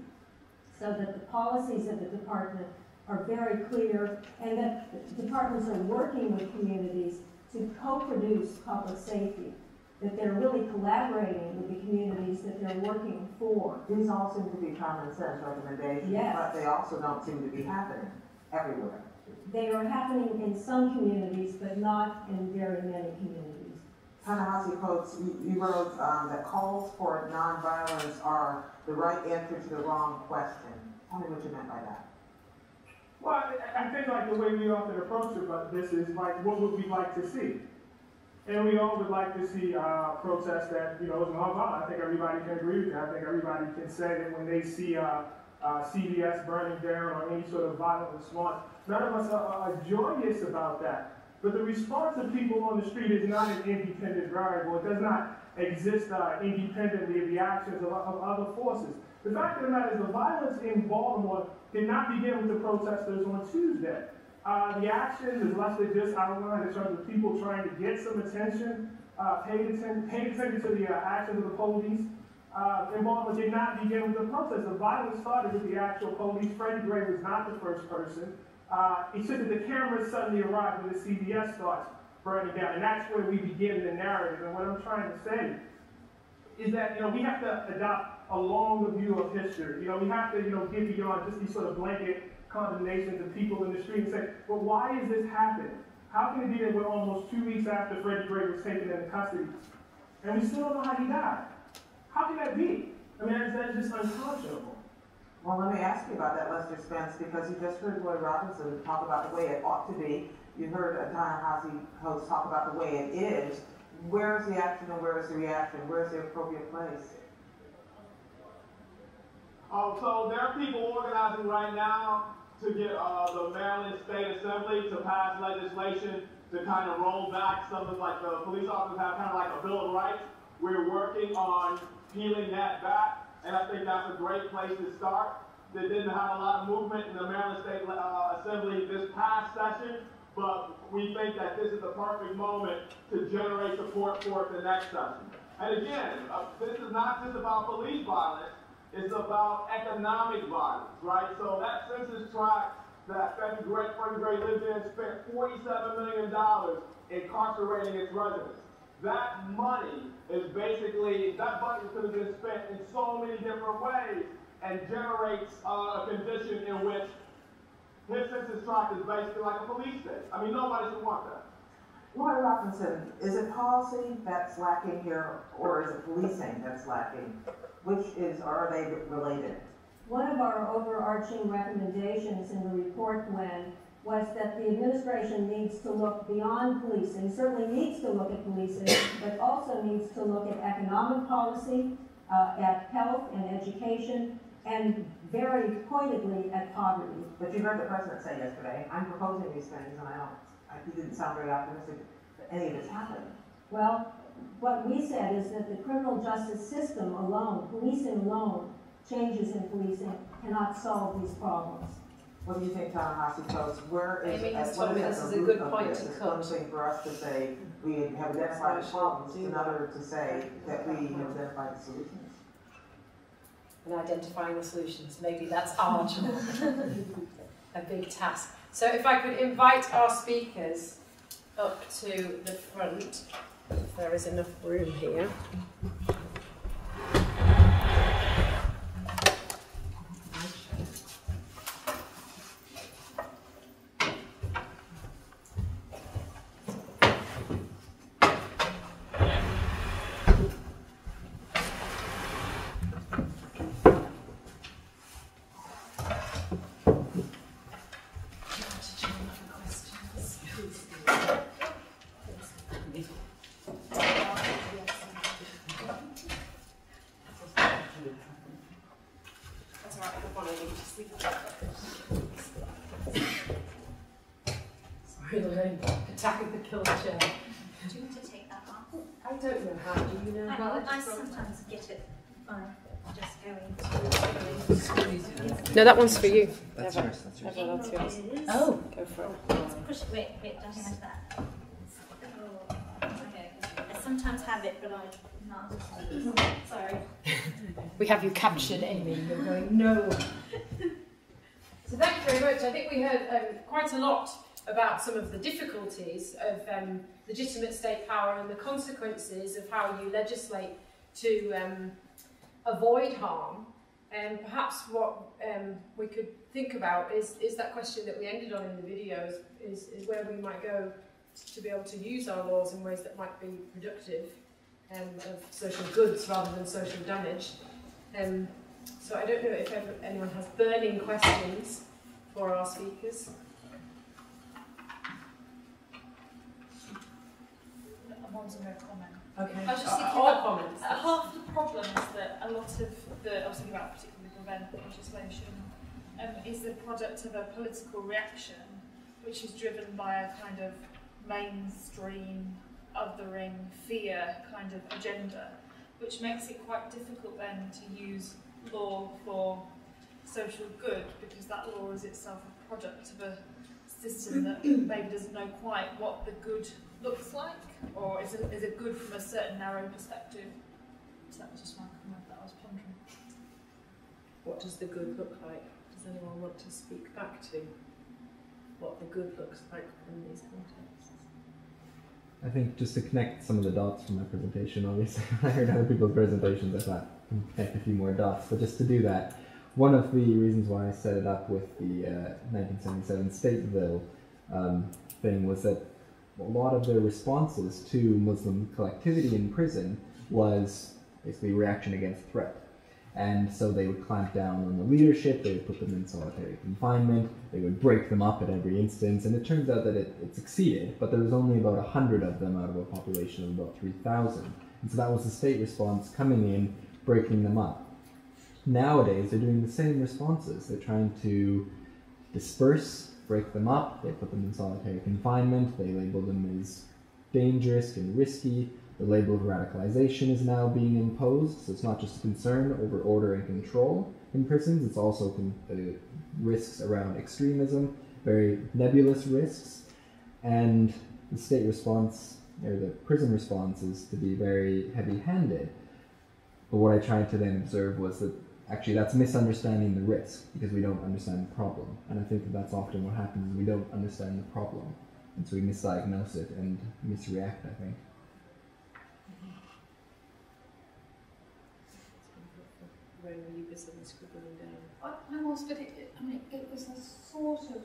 so that the policies of the department are very clear and that departments are working with communities to co-produce public safety, that they're really collaborating with the communities that they're working for. These all seem to be common sense recommendations, Yes. but they also don't seem to be happening everywhere. They are happening in some communities, but not in very many communities. Ta-Nehisi Coates, you, you wrote um, that calls for nonviolence are the right answer to the wrong question. Tell me what you meant by that. Well, I, I think like the way we often approach it, but this is like, what would we like to see? And we all would like to see uh, protests that, you know, is nonviolent. I think everybody can agree with that. I think everybody can say that when they see uh, uh, C V S burning down or any sort of violent response, none of us are, are joyous about that. But the response of people on the street is not an independent variable. It does not exist uh, independently of the actions of, of other forces. The fact of the matter is the violence in Baltimore did not begin with the protesters on Tuesday. Uh, the actions, as Lester just outlined, in terms of people trying to get some attention, uh, paid, atten paid attention to the uh, actions of the police, uh, in Baltimore did not begin with the protest. The violence started with the actual police. Freddie Gray was not the first person. Uh, it's just that the cameras suddenly arrived when the C V S starts burning down, and that's where we begin the narrative. And what I'm trying to say is that, you know, we have to adopt a longer view of history. You know, we have to, you know, get beyond just these sort of blanket condemnations of people in the street and say, well, why is this happening? How can it be that we're almost two weeks after Freddie Gray was taken into custody, and we still don't know how he died? How can that be? I mean, that's, that's just unconscionable. Well, let me ask you about that, Lester Spence, because you just heard Lloyd Robinson talk about the way it ought to be. You heard a Ta-Nehisi Coates talk about the way it is. Where's the action and where is the reaction? Where's the appropriate place? Oh, so there are people organizing right now to get uh, the Maryland State Assembly to pass legislation to kind of roll back some of, like, the police officers have kind of like a Bill of Rights. We're working on peeling that back, and I think that's a great place to start. They didn't have a lot of movement in the Maryland State uh, Assembly this past session, but we think that this is the perfect moment to generate support for it the next session. And again, uh, this is not just about police violence. It's about economic violence, right? So that census tract that Freddie Gray, Freddie Gray lived in spent forty-seven million dollars incarcerating its residents. That money is basically, that money could have been spent in so many different ways and generates uh, a condition in which his census tract is basically like a police state. I mean, nobody should want that. Lloyd Robinson, is it policy that's lacking here, or is it policing that's lacking? Which is, or are they related? One of our overarching recommendations in the report, Gwen, was that the administration needs to look beyond policing, certainly needs to look at policing, but also needs to look at economic policy, uh, at health and education, and very pointedly at poverty. But you heard the president say yesterday, I'm proposing these things, and I don't, I, he didn't sound very optimistic that any of it's happening. Well, what we said is that the criminal justice system alone, policing alone, changes in policing cannot solve these problems. What do you think, Ta-Nehisi Coates? Where is, Amy has what told me is this at is the a root good of point this? to It's cut. one thing for us to say we have identified the problems, it's another to say that we have identified the solutions. And identifying the solutions, maybe that's our job. A big task. So if I could invite our speakers up to the front, if there is enough room here. Sorry, Loraine, attacking the killer chair. Do you want to take that off? I don't know how. Do you know I, how? I sometimes get it by just going to... No, that one's for you. That's Never. yours. That's yours. Never, that's yours. It is. Oh, go for it. Let's push it. Wait, wait, don't hang on to that. Oh, okay. I sometimes have it, but I'm not. Sorry. We have you captured, Amy. You're going, no. So thank you very much. I think we heard um, quite a lot about some of the difficulties of um, legitimate state power and the consequences of how you legislate to um, avoid harm. And perhaps what um, we could think about is, is that question that we ended on in the video, is, is, is where we might go to be able to use our laws in ways that might be productive um, of social goods rather than social damage. Um, so I don't know if ever, anyone has burning questions for our speakers. I want to make a comment. Okay. I was just thinking uh, all about comments. uh, half the problem is that a lot of the, I was thinking about particularly prevent legislation, um, is the product of a political reaction which is driven by a kind of mainstream, othering, fear kind of agenda, which makes it quite difficult then to use law for social good, because that law is itself a product of a system that maybe doesn't know quite what the good looks like, or is it, is it good from a certain narrow perspective. So that was just my comment that I was pondering. What does the good look like? Does anyone want to speak back to what the good looks like in these contexts? I think just to connect some of the dots from my presentation, obviously, I heard other people's presentations, I thought I can connect a few more dots, but just to do that, one of the reasons why I set it up with the uh, nineteen seventy-seven State Bill um, thing was that a lot of their responses to Muslim collectivity in prison was basically reaction against threat. And so they would clamp down on the leadership, they would put them in solitary confinement, they would break them up at every instance, and it turns out that it, it succeeded, but there was only about a hundred of them out of a population of about three thousand. And so that was the state response coming in, breaking them up. Nowadays, they're doing the same responses. They're trying to disperse, break them up, they put them in solitary confinement, they label them as dangerous and risky. The label of radicalization is now being imposed, so it's not just a concern over order and control in prisons, it's also con uh, risks around extremism, very nebulous risks, and the state response, or the prison response, is to be very heavy-handed. But what I tried to then observe was that actually that's misunderstanding the risk, because we don't understand the problem. And I think that that's often what happens, is we don't understand the problem, and so we misdiagnose it and misreact, I think. Where were you busy scribbling down? I, I was, but it, it, I mean, it was a sort of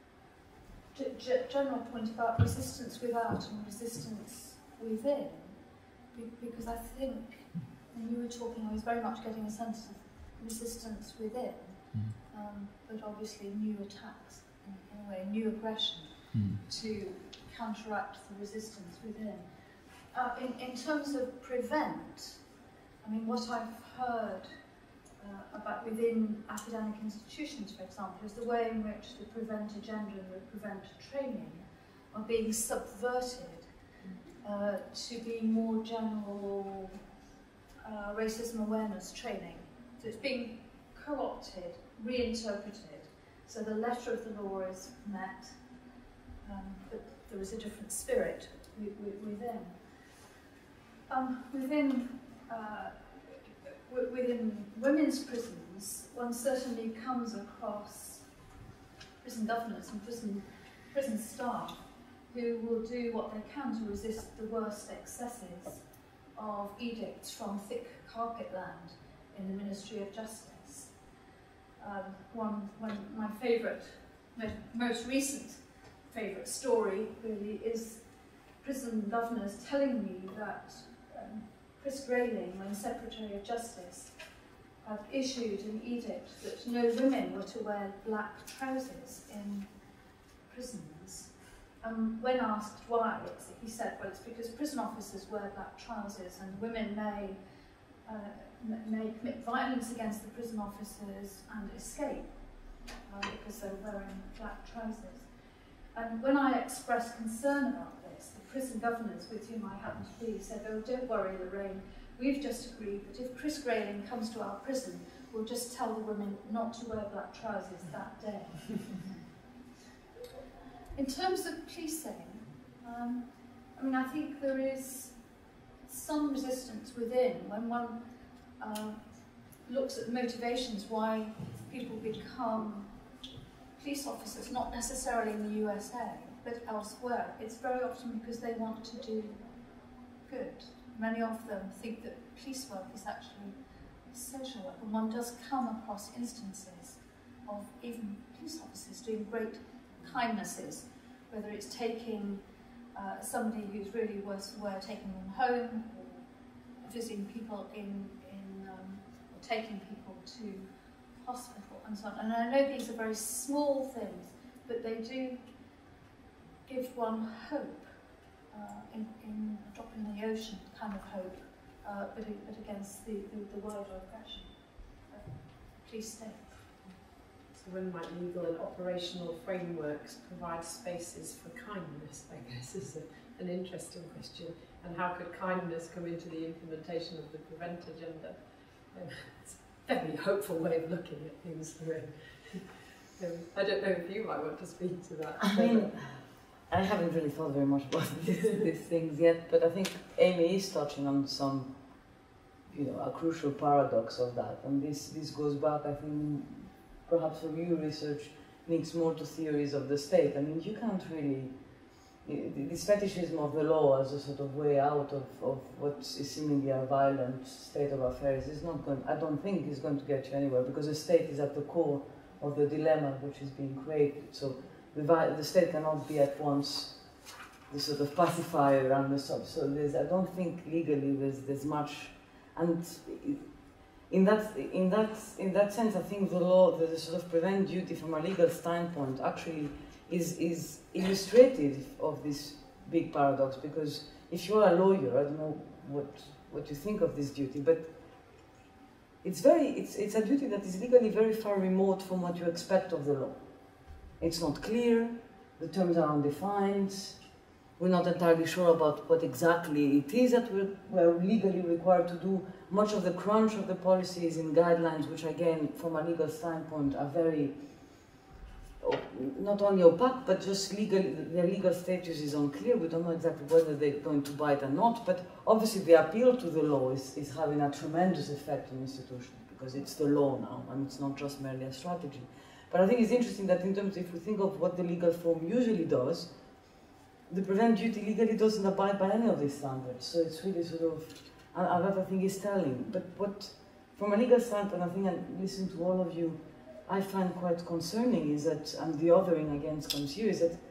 g g general point about resistance without and resistance within, be because I think when you were talking, I was very much getting a sense of resistance within, mm. um, but obviously new attacks, in, in a way, new aggression mm. to counteract the resistance within. Uh, in, in terms of prevent, I mean, what I've heard Uh, about within academic institutions, for example, is the way in which the prevent agenda and the prevent training are being subverted uh, to be more general uh, racism awareness training. So it's being co-opted, reinterpreted, so the letter of the law is met, um, but there is a different spirit within. Um, within uh, Within women's prisons, one certainly comes across prison governors and prison, prison staff who will do what they can to resist the worst excesses of edicts from thick carpet land in the Ministry of Justice. Um, one, one, my favourite, most, most recent favourite story really is prison governors telling me that um, Chris Grayling, when Secretary of Justice, had issued an edict that no women were to wear black trousers in prisons. Um, when asked why, he said, well, it's because prison officers wear black trousers and women may, uh, may commit violence against the prison officers and escape uh, because they're wearing black trousers. And when I expressed concern about this, the prison governors with whom I happen to be said, oh, don't worry, Loraine, we've just agreed that if Chris Grayling comes to our prison, we'll just tell the women not to wear black trousers that day. In terms of policing, um, I mean, I think there is some resistance within when one uh, looks at the motivations why people become police officers, not necessarily in the U S A, but elsewhere. It's very often because they want to do good. Many of them think that police work is actually social work, and one does come across instances of even police officers doing great kindnesses, whether it's taking uh, somebody who's really worse for wear, taking them home, or visiting people in, in um, or taking people to hospital. and so on. And I know these are very small things, but they do give one hope, uh, in, in a drop in the ocean kind of hope, uh, but, but against the, the, the wider oppression. Uh, please stay. So when might legal and operational frameworks provide spaces for kindness, I guess, is a, an interesting question. And how could kindness come into the implementation of the Prevent agenda? Um, it's a very hopeful way of looking at things. um, I don't know if you might want to speak to that. I mean, I haven't really thought very much about this, these things yet, but I think Amy is touching on some, you know, a crucial paradox of that. And this, this goes back, I think, perhaps for you, research links more to theories of the state. I mean, you can't really, this fetishism of the law as a sort of way out of, of what is seemingly a violent state of affairs is not going, I don't think is going to get you anywhere, because the state is at the core of the dilemma which is being created. So the, the state cannot be at once the sort of pacifier and the sub. So there's, I don't think legally there's, there's much, and in that, in, that, in that sense, I think the law, the sort of prevent duty from a legal standpoint actually is, is illustrative of this big paradox, because if you're a lawyer, I don't know what, what you think of this duty, but it's, very, it's, it's a duty that is legally very far remote from what you expect of the law. It's not clear, the terms are undefined, we're not entirely sure about what exactly it is that we're, we're legally required to do. Much of the crunch of the policy is in guidelines, which again, from a legal standpoint, are very, not only opaque, but just legal, their legal status is unclear. We don't know exactly whether they're going to bite or not, but obviously the appeal to the law is, is having a tremendous effect on institutions, because it's the law now, and it's not just merely a strategy. But I think it's interesting that in terms, if we think of what the legal form usually does, the prevent duty legally doesn't abide by any of these standards. So it's really sort of, and that I think is telling. But what, from a legal standpoint, I think, and listening to all of you, I find quite concerning is that, and the othering against comes here, is that,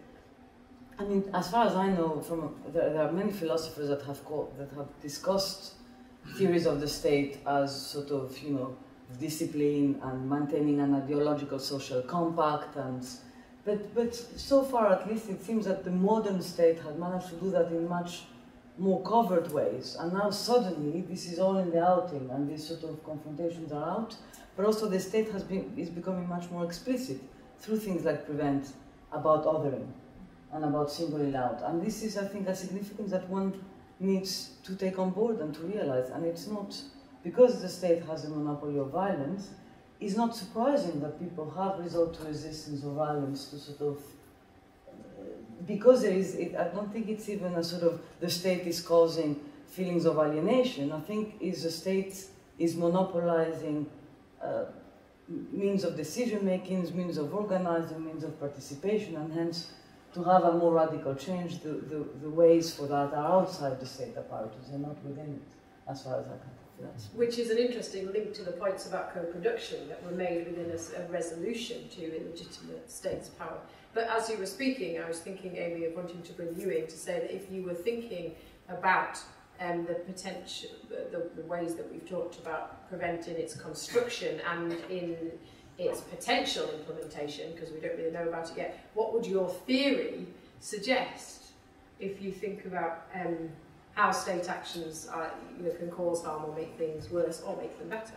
I mean, as far as I know, from there, there are many philosophers that have called, that have discussed theories of the state as sort of, you know, discipline and maintaining an ideological social compact, and but but so far at least it seems that the modern state has managed to do that in much more covert ways, and now suddenly this is all in the outing and these sort of confrontations are out, but also the state has been is becoming much more explicit through things like Prevent about othering and about singling out, and this is, I think, a significance that one needs to take on board and to realize. And it's not because the state has a monopoly of violence, it's not surprising that people have resort to resistance or violence to sort of, uh, because there is, it, I don't think it's even a sort of, the state is causing feelings of alienation. I think is the state is monopolizing uh, means of decision making, means of organizing, means of participation, and hence to have a more radical change, the, the, the ways for that are outside the state apparatus and not within it, as far as I can. That's which is an interesting link to the points about co-production that were made within a, a resolution to illegitimate states' power. But as you were speaking, I was thinking, Amy, of wanting to bring you in to say that if you were thinking about um, the potential, the, the, the ways that we've talked about preventing its construction and in its potential implementation, because we don't really know about it yet, what would your theory suggest if you think about um, how state actions are, you know, can cause harm or make things worse or make them better?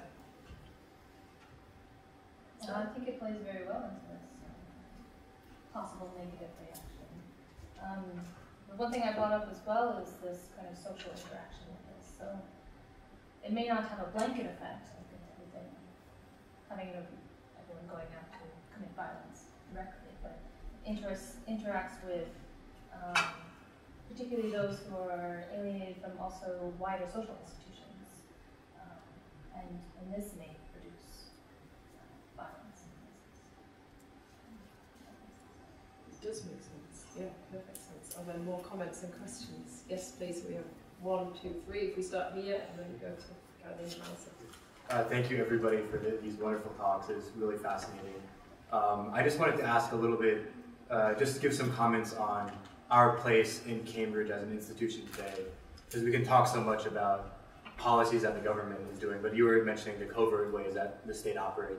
So I think it plays very well into this um, possible negative reaction. Um, the one thing I brought up as well is this kind of social interaction with this. So it may not have a blanket effect, like everything, having you know, everyone going out to commit violence directly, but inter interacts with um, particularly those who are alienated from also wider social institutions, um, and, and this may produce uh, violence. It does make sense. Yeah, perfect sense. Are there more comments and questions? Yes, please. We have one, two, three. If we start here and then go to Caroline and Alison. Uh, thank you, everybody, for the, these wonderful talks. It was really fascinating. Um, I just wanted to ask a little bit, uh, just to give some comments on our place in Cambridge as an institution today, because we can talk so much about policies that the government is doing, but you were mentioning the covert ways that the state operates.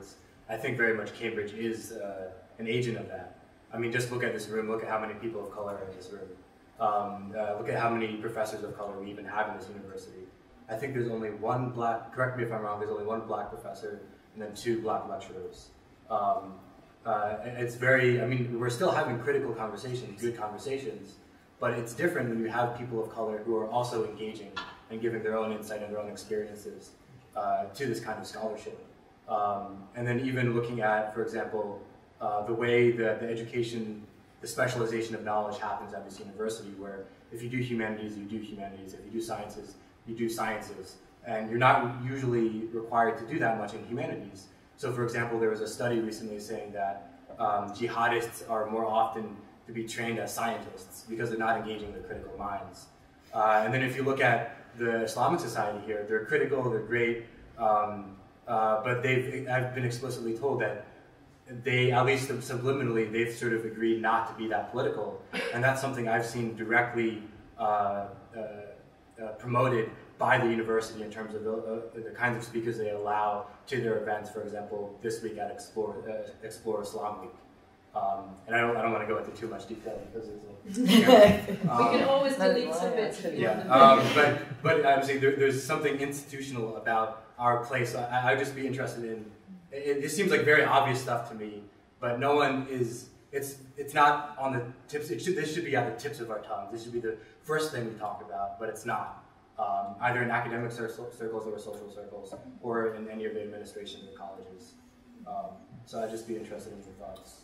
I think very much Cambridge is uh, an agent of that. I mean, just look at this room, look at how many people of color are in this room. Um, uh, look at how many professors of color we even have in this university. I think there's only one black, correct me if I'm wrong, there's only one black professor and then two black lecturers. Um, uh, and it's very, I mean, we're still having critical conversations, good conversations, but it's different when you have people of color who are also engaging and giving their own insight and their own experiences uh, to this kind of scholarship. Um, and then even looking at, for example, uh, the way that the education, the specialization of knowledge happens at this university, where if you do humanities, you do humanities. If you do sciences, you do sciences. And you're not usually required to do that much in humanities. So for example, there was a study recently saying that um, jihadists are more often to be trained as scientists because they're not engaging the critical minds. Uh, and then if you look at the Islamic society here, they're critical, they're great, um, uh, but they've, I've been explicitly told that they, at least subliminally, they've sort of agreed not to be that political. And that's something I've seen directly uh, uh, uh, promoted by the university in terms of the, uh, the kinds of speakers they allow to their events. For example, this week at Explore, uh, Explore Islam Week. Um, and I don't, I don't want to go into too much detail because it's a, you know, um, we can always delete some bits. Yeah, um, but, but I'm saying there, there's something institutional about our place. I, I would just be interested in, it, it seems like very obvious stuff to me, but no one is, it's, it's not on the tips, it should, this should be at the tips of our tongues. This should be the first thing we talk about, but it's not. Um, either in academic circles or social circles, or in any of the administration of colleges. Um, so I'd just be interested in your thoughts.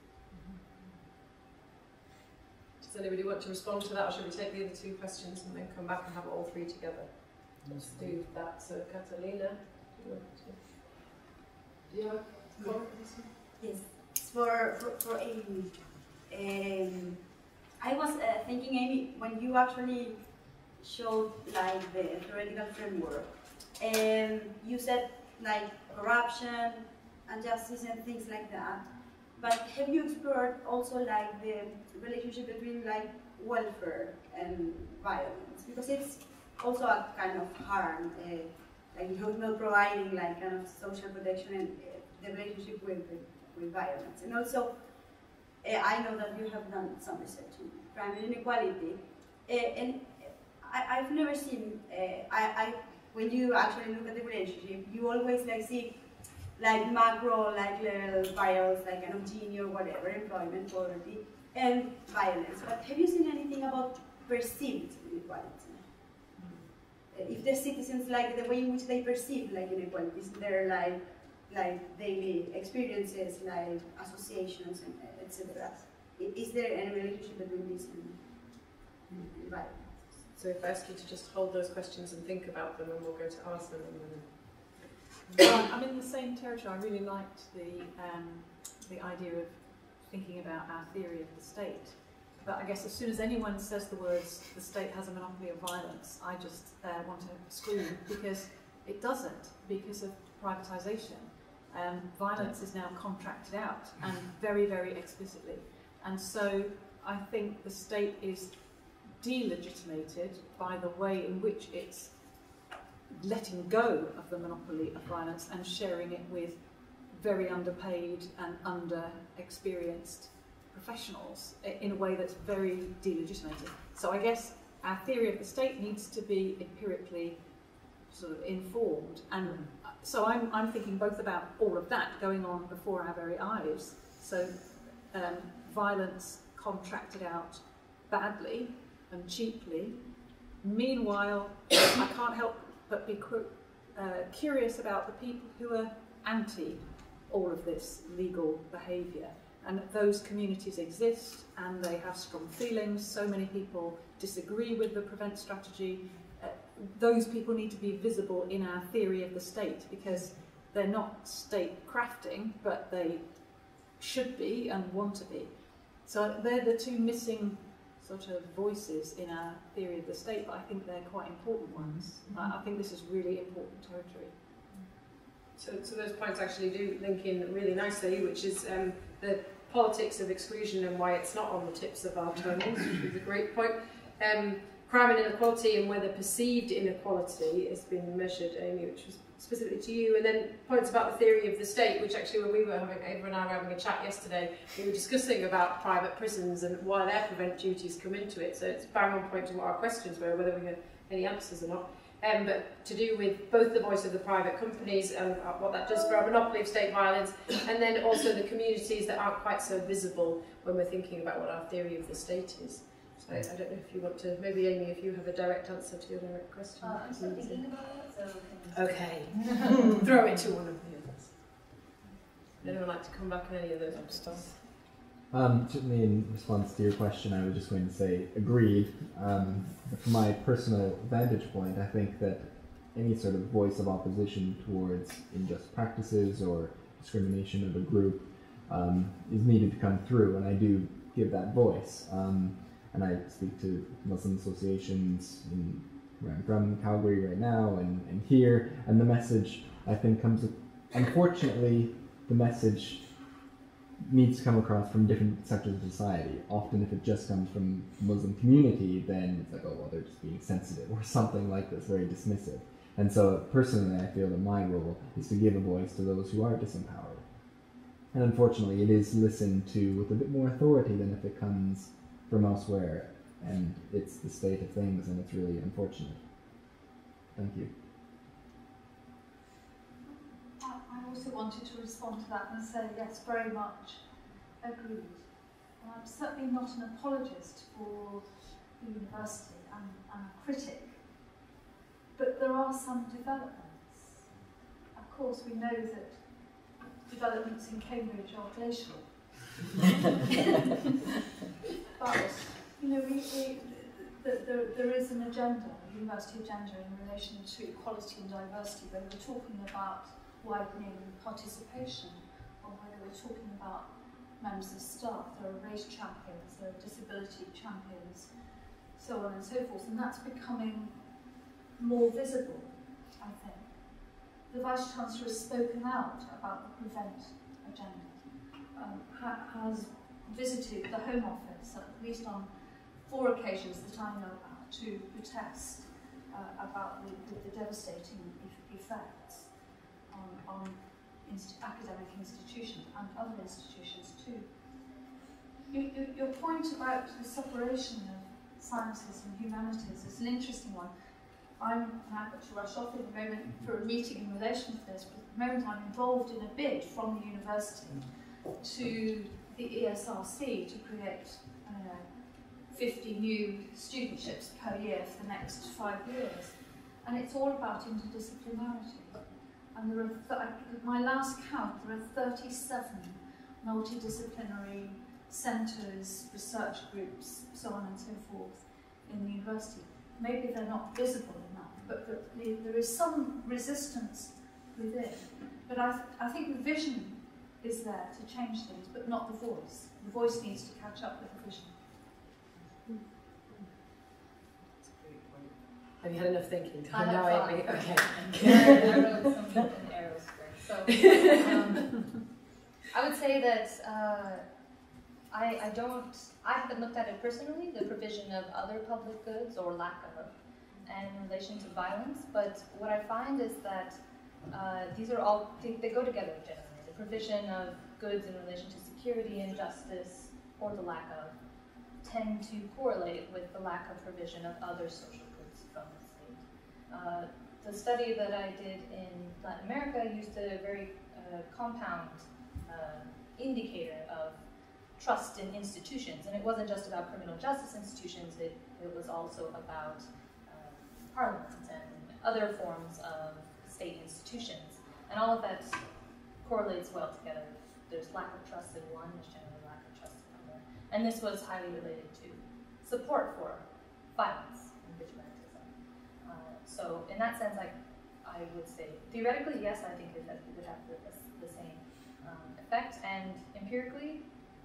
Does anybody want to respond to that, or should we take the other two questions and then come back and have all three together? Let's do that. So, Catalina, do you want to? Do you have a comment? Yes, for, for, for Amy. Um, I was uh, thinking, Amy, when you actually showed like the theoretical framework, and you said like corruption, injustice, and things like that. But have you explored also like the relationship between like welfare and violence? Because it's also a kind of harm, uh, like you're not providing like kind of social protection and uh, the relationship with, with, with violence. And also, uh, I know that you have done some research on crime and inequality, uh, and I, I've never seen, uh, I, I, when you actually look at the relationship, you always like see like macro, like little variables, like kind of Gini or whatever, employment, poverty, and violence. But have you seen anything about perceived inequality? Mm-hmm. If the citizens, like the way in which they perceive like inequalities, their like, like daily experiences, like associations, and et cetera. Is there any relationship between this and, and violence? So if I ask you to just hold those questions and think about them, and we'll go to Arslan and then. Well, I'm in the same territory. I really liked the um, the idea of thinking about our theory of the state. But I guess as soon as anyone says the words "the state has a monopoly of violence," I just uh, want to scream, because it doesn't, because of privatisation. Um, violence is now contracted out, and very, very explicitly. And so I think the state is delegitimated by the way in which it's letting go of the monopoly of violence and sharing it with very underpaid and under-experienced professionals in a way that's very delegitimated. So I guess our theory of the state needs to be empirically sort of informed, and so I'm, I'm thinking both about all of that going on before our very eyes. So um, violence contracted out badly and cheaply. Meanwhile, I can't help but be uh, curious about the people who are anti all of this legal behaviour. And those communities exist and they have strong feelings. So many people disagree with the prevent strategy. Uh, those people need to be visible in our theory of the state, because they're not state crafting, but they should be and want to be. So they're the two missing sort of voices in our theory of the state, but I think they're quite important ones. I, I think this is really important territory. So, so those points actually do link in really nicely, which is um, the politics of exclusion and why it's not on the tips of our tongues, which is a great point. Um, crime and inequality and whether perceived inequality has been measured, Amy, which was specifically to you, and then points about the theory of the state, which actually when we were having, Eva and I were having a chat yesterday, we were discussing about private prisons and why their prevent duties come into it. So it's bang on point to what our questions were, whether we had any answers or not. Um, but to do with both the voice of the private companies and what that does for our monopoly of state violence, and then also the communities that aren't quite so visible when we're thinking about what our theory of the state is. So I, I don't know if you want to, maybe Amy, if you have a direct answer to your direct question. Uh, I'm still thinking about it, so... Okay. Throw it to one of the others. Anyone like to come back on any of those stuff? Um, certainly in response to your question, I was just going to say, agreed. Um, from my personal vantage point, I think that any sort of voice of opposition towards unjust practices or discrimination of a group um, is needed to come through, and I do give that voice. Um, and I speak to Muslim associations in, where I'm from, Calgary right now, and, and here, and the message, I think, comes, unfortunately, the message needs to come across from different sectors of society. Often if it just comes from the Muslim community, then it's like, oh, well, they're just being sensitive, or something like this, very dismissive. And so personally, I feel that my role is to give a voice to those who are disempowered. And unfortunately, it is listened to with a bit more authority than if it comes from elsewhere. And it's the state of things, and it's really unfortunate. Thank you. I also wanted to respond to that and say, yes, very much agreed. And I'm certainly not an apologist for the university and, and a critic, but there are some developments. Of course, we know that developments in Cambridge are glacial. But, you know, we, we, the, the, there is an agenda, a university agenda in relation to equality and diversity, whether we're talking about widening participation, or whether we're talking about members of staff. There are race champions, there are disability champions, so on and so forth, and that's becoming more visible, I think. The Vice-Chancellor has spoken out about the Prevent agenda, um, ha has visited the Home Office, at least on four occasions that I know about, to protest uh, about the, the, the devastating e effects on, on inst academic institutions and other institutions too. You, you, your point about the separation of sciences and humanities is an interesting one. I'm now got to rush off in a moment for a meeting in relation to this, but at the moment I'm involved in a bid from the university to the E S R C to create uh, fifty new studentships per year for the next five years. And it's all about interdisciplinarity. And there are, th my last count, there are thirty-seven multidisciplinary centres, research groups, so on and so forth in the university. Maybe they're not visible enough, but, but the, there is some resistance within. But I, th I think the vision is there to change things, but not the voice. The voice needs to catch up with the vision. Have you had enough thinking time? I No, have Amy. five. Okay. I wrote something in aerospace. So um, I would say that uh, I, I don't, I haven't looked at it personally, the provision of other public goods or lack of, and in relation to violence, but what I find is that uh, these are all, they, they go together generally. The provision of goods in relation to security and justice, or the lack of, tend to correlate with the lack of provision of other social goods from the state. Uh, the study that I did in Latin America used a very uh, compound uh, indicator of trust in institutions, and it wasn't just about criminal justice institutions, it, it was also about uh, parliament and other forms of state institutions, and all of that correlates well together. There's lack of trust in one, there's generally lack of trust in another, and this was highly related to support for violence and vigilantism. Uh, so in that sense, I, I would say, theoretically, yes, I think it, it would have the, the same um, effect, and empirically,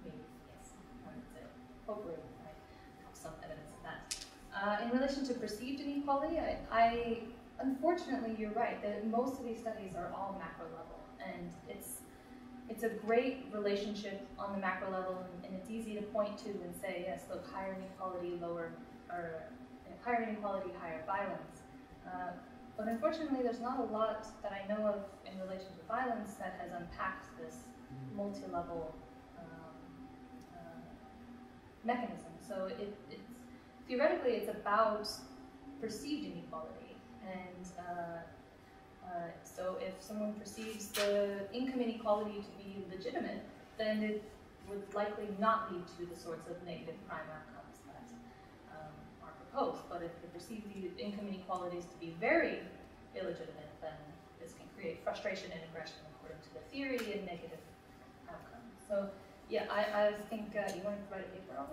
hopefully I have some evidence of that. Uh, in relation to perceived inequality, I, I, unfortunately, you're right, that most of these studies are all macro level, and it's, it's a great relationship on the macro level, and, and it's easy to point to and say, yes, look, higher inequality, lower, or higher inequality, higher violence. Uh, but unfortunately, there's not a lot that I know of in relation to violence that has unpacked this multi-level um, uh, mechanism. So it, it's theoretically, it's about perceived inequality, and uh, uh, so if someone perceives the income inequality to be legitimate, then it would likely not lead to the sorts of negative crime outcomes that um, are proposed. But if they perceive the income inequalities to be very illegitimate, then this can create frustration and aggression according to the theory and negative outcomes. So yeah, I, I think uh, you want to write a paper on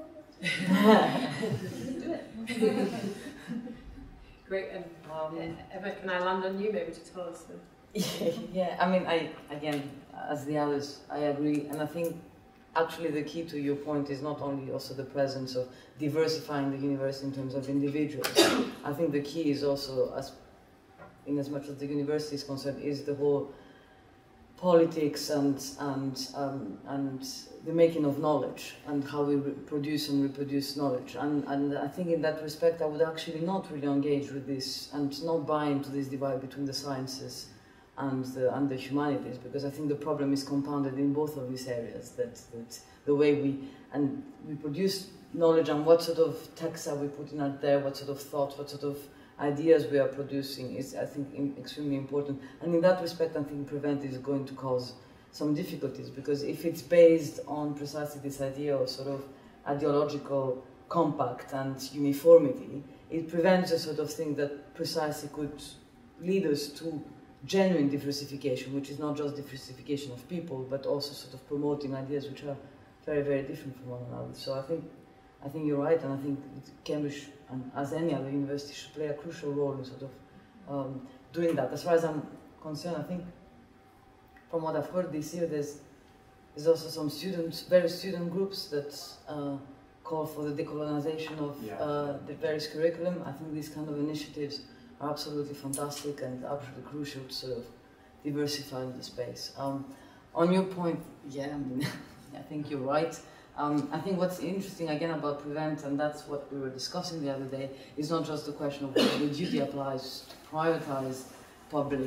it? Do it. Great, and um, Eva, can I land on you maybe to tell us? The... Yeah, I mean, I again, as the others, I agree, and I think actually the key to your point is not only also the presence of diversifying the university in terms of individuals. I think the key is also, as in as much as the university is concerned, is the whole politics and and um, and the making of knowledge and how we produce and reproduce knowledge. And and I think in that respect, I would actually not really engage with this and not buy into this divide between the sciences and the and the humanities, because I think the problem is compounded in both of these areas. That that the way we and we produce knowledge and what sort of texts are we putting out there, what sort of thought, what sort of ideas we are producing is, I think, in, extremely important. And in that respect, I think Prevent is going to cause some difficulties, because if it's based on precisely this idea of sort of ideological compact and uniformity, it prevents a sort of thing that precisely could lead us to genuine diversification, which is not just diversification of people, but also sort of promoting ideas which are very, very different from one another. So I think I think you're right, and I think Cambridge, and as any other university, should play a crucial role in sort of um, doing that. As far as I'm concerned, I think from what I've heard this year, there's there's also some students, various student groups that uh, call for the decolonization of yeah. uh, the various curriculum. I think these kind of initiatives are absolutely fantastic and absolutely crucial to sort of diversify the space. Um, on your point, yeah, I mean, I think you're right. Um, I think what's interesting again about Prevent, and that's what we were discussing the other day, is not just the question of whether the duty applies to privatize public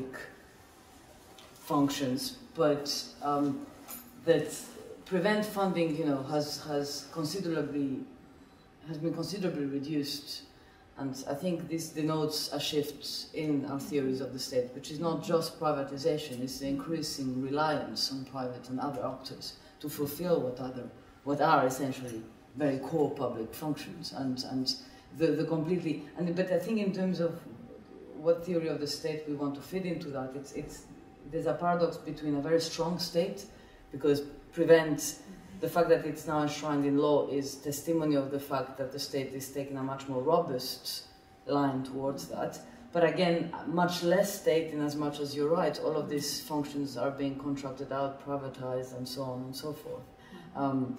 functions, but um, that Prevent funding, you know, has has considerably has been considerably reduced, and I think this denotes a shift in our theories of the state, which is not just privatization; it's the increasing reliance on private and other actors to fulfill what other what are essentially very core public functions, and and the the completely and but I think in terms of what theory of the state we want to fit into that, it's it's there's a paradox between a very strong state, because Prevent, the fact that it's now enshrined in law is testimony of the fact that the state is taking a much more robust line towards that. But again, much less state in as much as you're right, all of these functions are being contracted out, privatized, and so on and so forth. Um,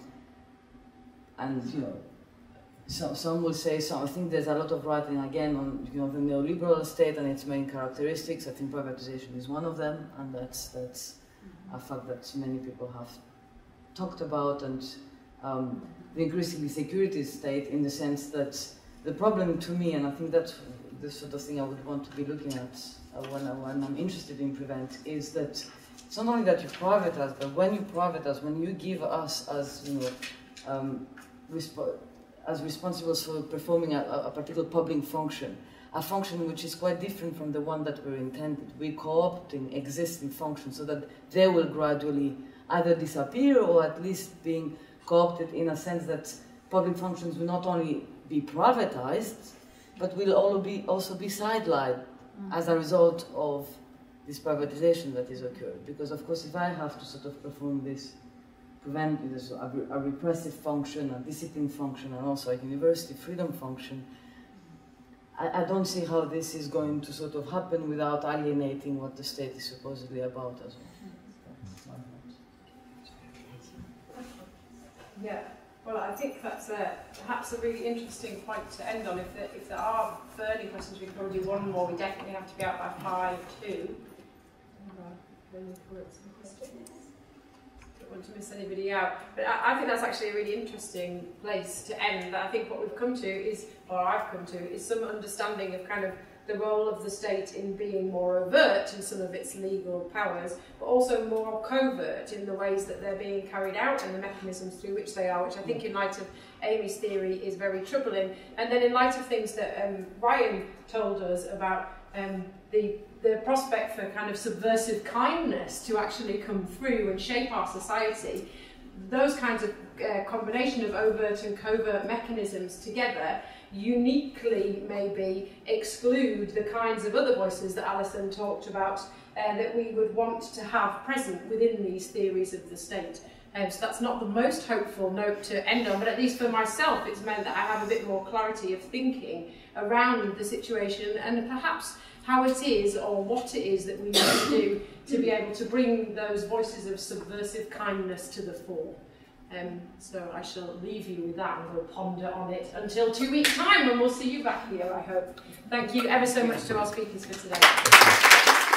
and, you know, so, some will say, so I think there's a lot of writing again on, you know, the neoliberal state and its main characteristics. I think privatization is one of them, and that's, that's a fact that many people have talked about, and um, the increasingly security state, in the sense that the problem to me, and I think that's the sort of thing I would want to be looking at uh, when, I, when I'm interested in Prevent, is that it's not only that you privatize, but when you privatize, when you give us as, you know, um, resp as responsible for performing a, a particular public function, a function which is quite different from the one that we're intended. We're co-opting existing functions so that they will gradually either disappear or at least being co-opted in a sense that public functions will not only be privatized, but will all be, also be sidelined mm. as a result of this privatization that is occurred. Because of course, if I have to sort of perform this, prevent this, a, a repressive function, a discipline function, and also a university freedom function, I, I don't see how this is going to sort of happen without alienating what the state is supposedly about as well. Yeah, well, I think that's a, perhaps a really interesting point to end on. If there, if there are further questions, we can probably do one more. We definitely have to be out by five too. don't want to miss anybody out. But I, I think that's actually a really interesting place to end. I think what we've come to is, or I've come to, is some understanding of kind of the role of the state in being more overt in some of its legal powers, but also more covert in the ways that they're being carried out and the mechanisms through which they are, which I think in light of Amy's theory is very troubling. And then in light of things that um, Ryan told us about um, the, the prospect for kind of subversive kindness to actually come through and shape our society, those kinds of uh, combination of overt and covert mechanisms together uniquely maybe exclude the kinds of other voices that Alison talked about uh, that we would want to have present within these theories of the state. Um, so that's not the most hopeful note to end on, but at least for myself it's meant that I have a bit more clarity of thinking around the situation and perhaps how it is or what it is that we need to do to be able to bring those voices of subversive kindness to the fore. Um, so I shall leave you with that and go ponder on it until two weeks' time when we'll see you back here, I hope. Thank you ever so much to our speakers for today.